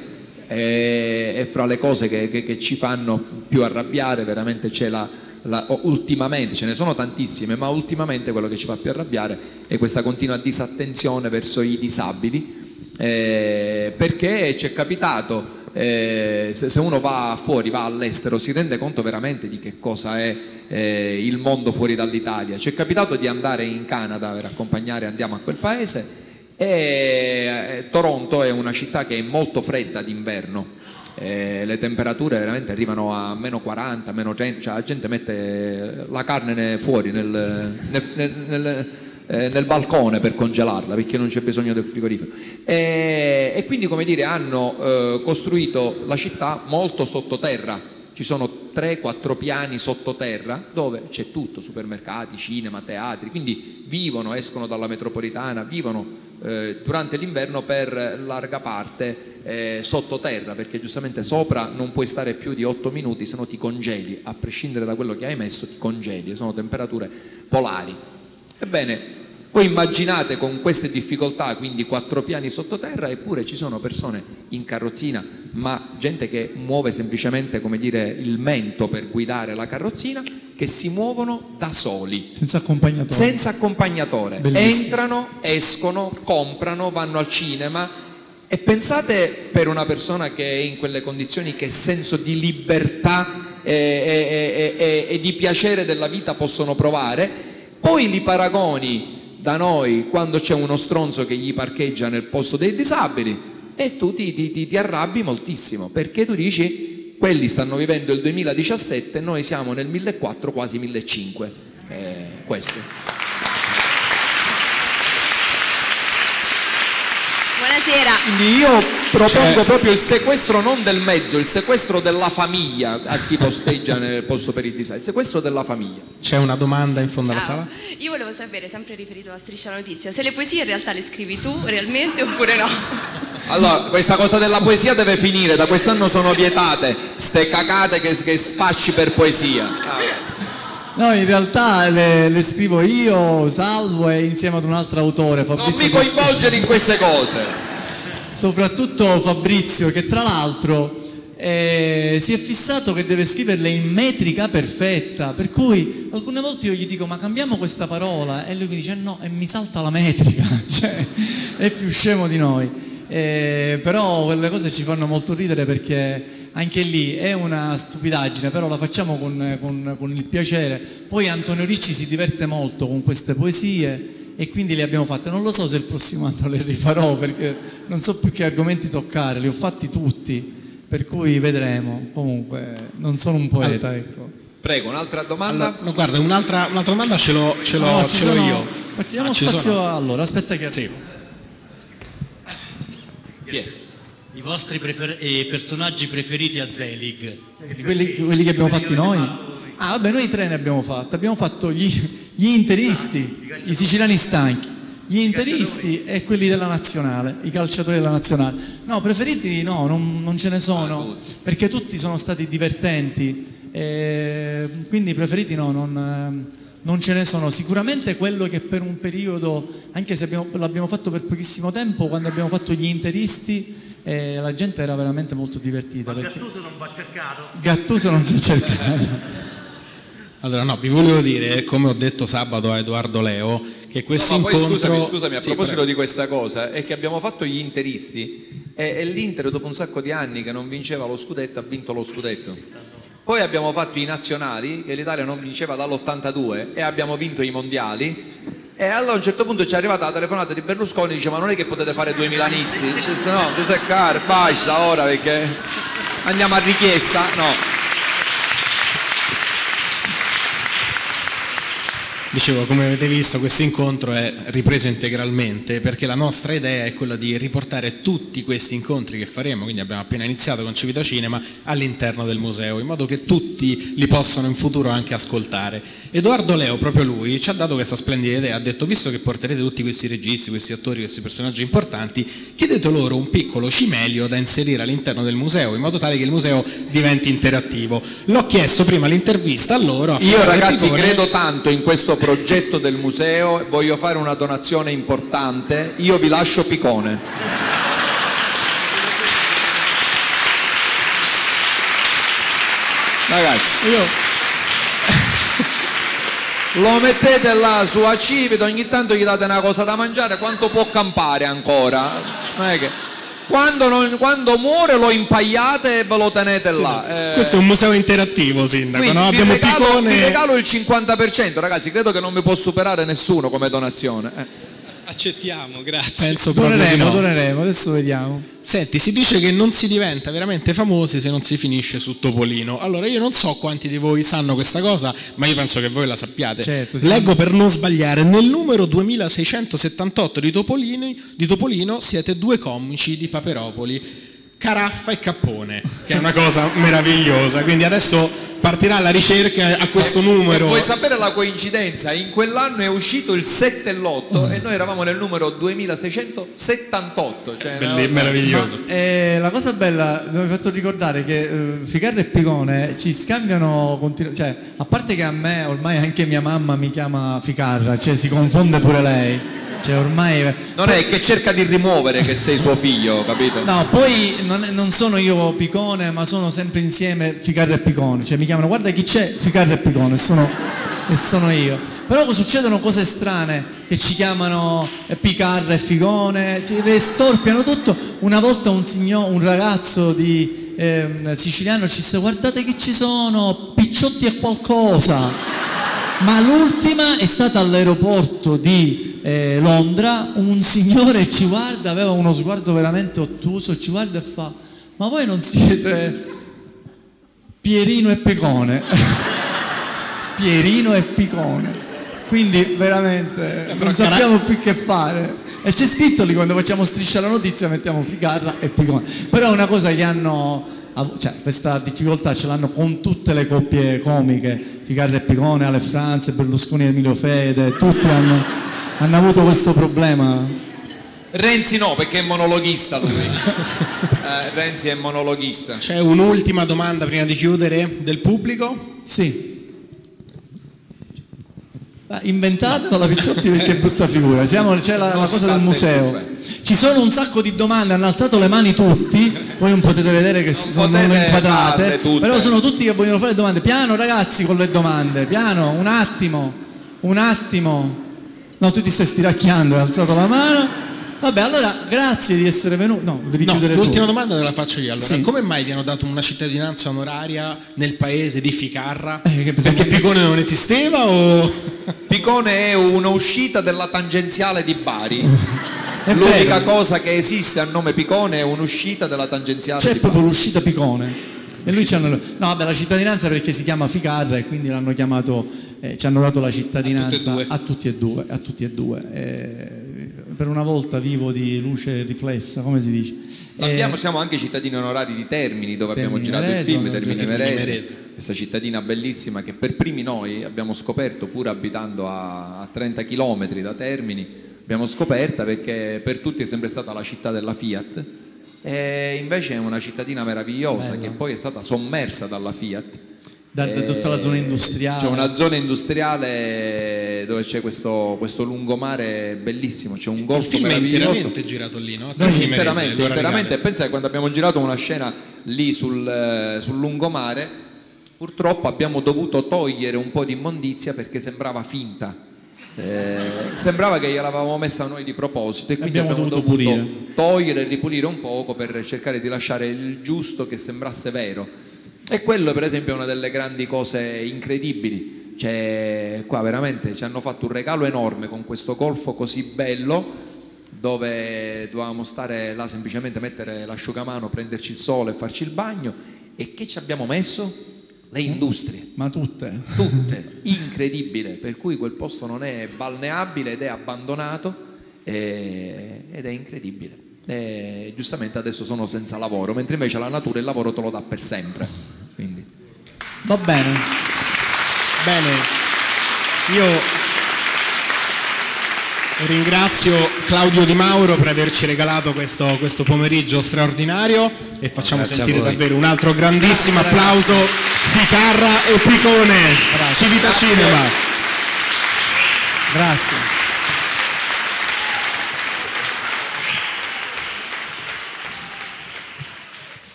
E fra le cose che ci fanno più arrabbiare veramente c'è ultimamente, ce ne sono tantissime, ma ultimamente quello che ci fa più arrabbiare è questa continua disattenzione verso i disabili, perché ci è capitato. Se uno va fuori, va all'estero, si rende conto veramente di che cosa è il mondo fuori dall'Italia. Ci è capitato di andare in Canada per accompagnare, andiamo a quel paese e Toronto è una città che è molto fredda d'inverno, le temperature veramente arrivano a meno 40, meno 100, cioè la gente mette la carne fuori nel balcone per congelarla perché non c'è bisogno del frigorifero e quindi, come dire, hanno costruito la città molto sottoterra, ci sono 3-4 piani sottoterra dove c'è tutto, supermercati, cinema, teatri, quindi escono dalla metropolitana, vivono durante l'inverno per larga parte sottoterra, perché giustamente sopra non puoi stare più di 8 minuti, se no ti congeli, a prescindere da quello che hai messo ti congeli, sono temperature polari. Ebbene, voi immaginate con queste difficoltà, quindi 4 piani sottoterra, eppure ci sono persone in carrozzina, ma gente che muove semplicemente, come dire, il mento per guidare la carrozzina, che si muovono da soli. Senza accompagnatore. Bellissimo. Entrano, escono, comprano, vanno al cinema e pensate, per una persona che è in quelle condizioni, che senso di libertà e di piacere della vita possono provare. Poi li paragoni da noi quando c'è uno stronzo che gli parcheggia nel posto dei disabili e tu ti arrabbi moltissimo, perché tu dici quelli stanno vivendo il 2017, noi siamo nel 1400, quasi 1500. Questo. Buonasera. Quindi io propongo proprio il sequestro non del mezzo, il sequestro della famiglia a chi posteggia nel posto per il disabile, il sequestro della famiglia. C'è una domanda in fondo alla sala? Io volevo sapere, sempre riferito a Striscia la Notizia, se le poesie in realtà le scrivi tu realmente oppure no? Allora, questa cosa della poesia deve finire, da quest'anno sono vietate ste cacate che spacci per poesia. No, in realtà le scrivo io, Salvo, e insieme ad un altro autore, Fabrizio. Non mi coinvolgere in queste cose. Soprattutto Fabrizio, che tra l'altro si è fissato che deve scriverle in metrica perfetta, per cui alcune volte io gli dico ma cambiamo questa parola e lui mi dice no, e mi salta la metrica, cioè è più scemo di noi. Però quelle cose ci fanno molto ridere perché anche lì è una stupidaggine, però la facciamo con il piacere. Poi Antonio Ricci si diverte molto con queste poesie e quindi le abbiamo fatte. Non lo so se il prossimo anno le rifarò perché non so più che argomenti toccare, li ho fatti tutti, per cui vedremo. Comunque non sono un poeta, ecco. Prego, un'altra domanda? Allora, no, guarda, un'altra domanda ce l'ho io. Facciamo spazio allora, aspetta che... Sì. Chi è? I vostri personaggi preferiti a Zelig? Quelli che abbiamo fatti noi? Ah, vabbè, noi 3 ne abbiamo fatti. Abbiamo fatto gli interisti, i siciliani stanchi, gli interisti e quelli della nazionale, i calciatori della nazionale. No, preferiti no, non ce ne sono, perché tutti sono stati divertenti, quindi preferiti no, non ce ne sono. Sicuramente quello che per un periodo, anche se l'abbiamo fatto per pochissimo tempo, quando abbiamo fatto gli interisti, la gente era veramente molto divertita. Ma Gattuso non va cercato? Gattuso non ci ha cercato. Allora no, vi volevo dire, come ho detto sabato a Edoardo Leo, che questo incontro... Poi scusami, a proposito di questa cosa, è che abbiamo fatto gli interisti e l'Inter dopo un sacco di anni che non vinceva lo scudetto ha vinto lo scudetto. Poi abbiamo fatto i nazionali, che l'Italia non vinceva dall'82 e abbiamo vinto i mondiali. E allora a un certo punto ci è arrivata la telefonata di Berlusconi e dice: ma non è che potete fare 2 milanisti? Dice: se no, ti seccare, basta ora perché andiamo a richiesta. No. Dicevo, come avete visto, questo incontro è ripreso integralmente perché la nostra idea è quella di riportare tutti questi incontri che faremo, quindi abbiamo appena iniziato con Civita Cinema, all'interno del museo, in modo che tutti li possano in futuro anche ascoltare. Edoardo Leo, proprio lui, ci ha dato questa splendida idea, ha detto: visto che porterete tutti questi registi, questi attori, questi personaggi importanti, chiedete loro un piccolo cimelio da inserire all'interno del museo, in modo tale che il museo diventi interattivo. L'ho chiesto prima l'intervista a loro. Io ragazzi credo tanto in questo progetto del museo, voglio fare una donazione importante, io vi lascio Picone. Ragazzi, lo mettete là su a Civita, ogni tanto gli date una cosa da mangiare, quanto può campare ancora? Non è che... Quando muore lo impagliate e ve lo tenete là. Questo è un museo interattivo, sindaco. Quindi no? Abbiamo vi regalo il 50%, ragazzi, credo che non mi può superare nessuno come donazione. Accettiamo, grazie. Penso doneremo, adesso vediamo. Senti, si dice che non si diventa veramente famosi se non si finisce su Topolino. Allora io non so quanti di voi sanno questa cosa, ma io penso che voi la sappiate. Certo, leggo per non sbagliare, nel numero 2678 di Topolino siete 2 comici di Paperopoli, Caraffa e Cappone, che è una cosa meravigliosa. Quindi adesso partirà la ricerca a questo numero. Vuoi sapere la coincidenza? In quell'anno è uscito il 7 e l'8 e noi eravamo nel numero 2678. Cioè meraviglioso. La cosa bella, mi hai fatto ricordare che Ficarra e Picone ci scambiano cioè, a parte che a me ormai anche mia mamma mi chiama Ficarra, cioè si confonde pure lei. Cioè ormai... Non è che cerca di rimuovere che sei suo figlio, capito? No, poi non sono io Picone, ma sono sempre insieme Ficarra e Picone. Cioè mi chiamano: guarda chi c'è, Ficarra e Picone, e sono io. Però succedono cose strane, che ci chiamano Picarra e Ficone, le storpiano tutto. Una volta un ragazzo di siciliano ci disse: guardate che ci sono, Picciotti e qualcosa. Ma l'ultima è stata all'aeroporto di Londra, un signore ci guarda, aveva uno sguardo veramente ottuso, ci guarda e fa: ma voi non siete Pierino e Picone? Pierino e Picone. Quindi veramente non sappiamo più che fare. E c'è scritto lì, quando facciamo Striscia la notizia mettiamo Ficarra e Picone. Però è una cosa che hanno... Cioè, questa difficoltà ce l'hanno con tutte le coppie comiche, Ficarra e Picone, Ale Franz, Berlusconi e Emilio Fede, tutti hanno avuto questo problema. Renzi no, perché è monologhista lui. Renzi è monologhista. C'è un'ultima domanda prima di chiudere del pubblico? Sì. Inventatela la Picciotti perché è brutta figura. C'è la cosa del museo. Ci sono un sacco di domande, hanno alzato le mani tutti, voi non potete vedere che non inquadrate, però sono tutti che vogliono fare domande. Piano ragazzi con le domande, piano, un attimo. No, tu ti stai stiracchiando, hai alzato la mano. Vabbè, allora grazie di essere venuti. No, devi chiudere tu. L'ultima domanda te la faccio io. Allora, sì. Come mai vi hanno dato una cittadinanza onoraria nel paese di Ficarra? Perché Picone non esisteva o... Picone è un'uscita della tangenziale di Bari. L'unica cosa che esiste a nome Picone è un'uscita della tangenziale di Bari. C'è proprio l'uscita Picone. E lui no, vabbè, la cittadinanza perché si chiama Ficarra e quindi l'hanno chiamato, ci hanno dato la cittadinanza a tutti e due. per una volta vivo di luce riflessa, come si dice. Siamo anche cittadini onorari di Termini, dove abbiamo girato il film, Termini Imerese, questa cittadina bellissima che per primi noi abbiamo scoperto, pur abitando a 30 km da Termini, abbiamo scoperta perché per tutti è sempre stata la città della Fiat, e invece è una cittadina meravigliosa che poi è stata sommersa dalla Fiat. Da tutta la zona industriale. C'è una zona industriale dove c'è questo lungomare bellissimo, c'è un golfo meraviglioso. Il film è interamente girato lì, no? Sì, interamente. Pensa che quando abbiamo girato una scena lì sul lungomare, purtroppo abbiamo dovuto togliere un po' di immondizia perché sembrava finta. Sembrava che gliel'avevamo messa noi di proposito e quindi abbiamo dovuto togliere e ripulire un poco per cercare di lasciare il giusto che sembrasse vero. E quello per esempio è una delle grandi cose incredibili, cioè qua veramente ci hanno fatto un regalo enorme con questo golfo così bello, dove dovevamo stare là semplicemente mettere l'asciugamano, prenderci il sole e farci il bagno, e che ci abbiamo messo? Le industrie. Ma tutte, incredibile, per cui quel posto non è balneabile ed è abbandonato ed è incredibile. Giustamente adesso sono senza lavoro, mentre invece la natura il lavoro te lo dà per sempre. Quindi. Va bene. Io ringrazio Claudio Di Mauro per averci regalato questo pomeriggio straordinario e facciamo sentire davvero un altro grandissimo applauso Ficarra e Picone. Civita Cinema. Grazie.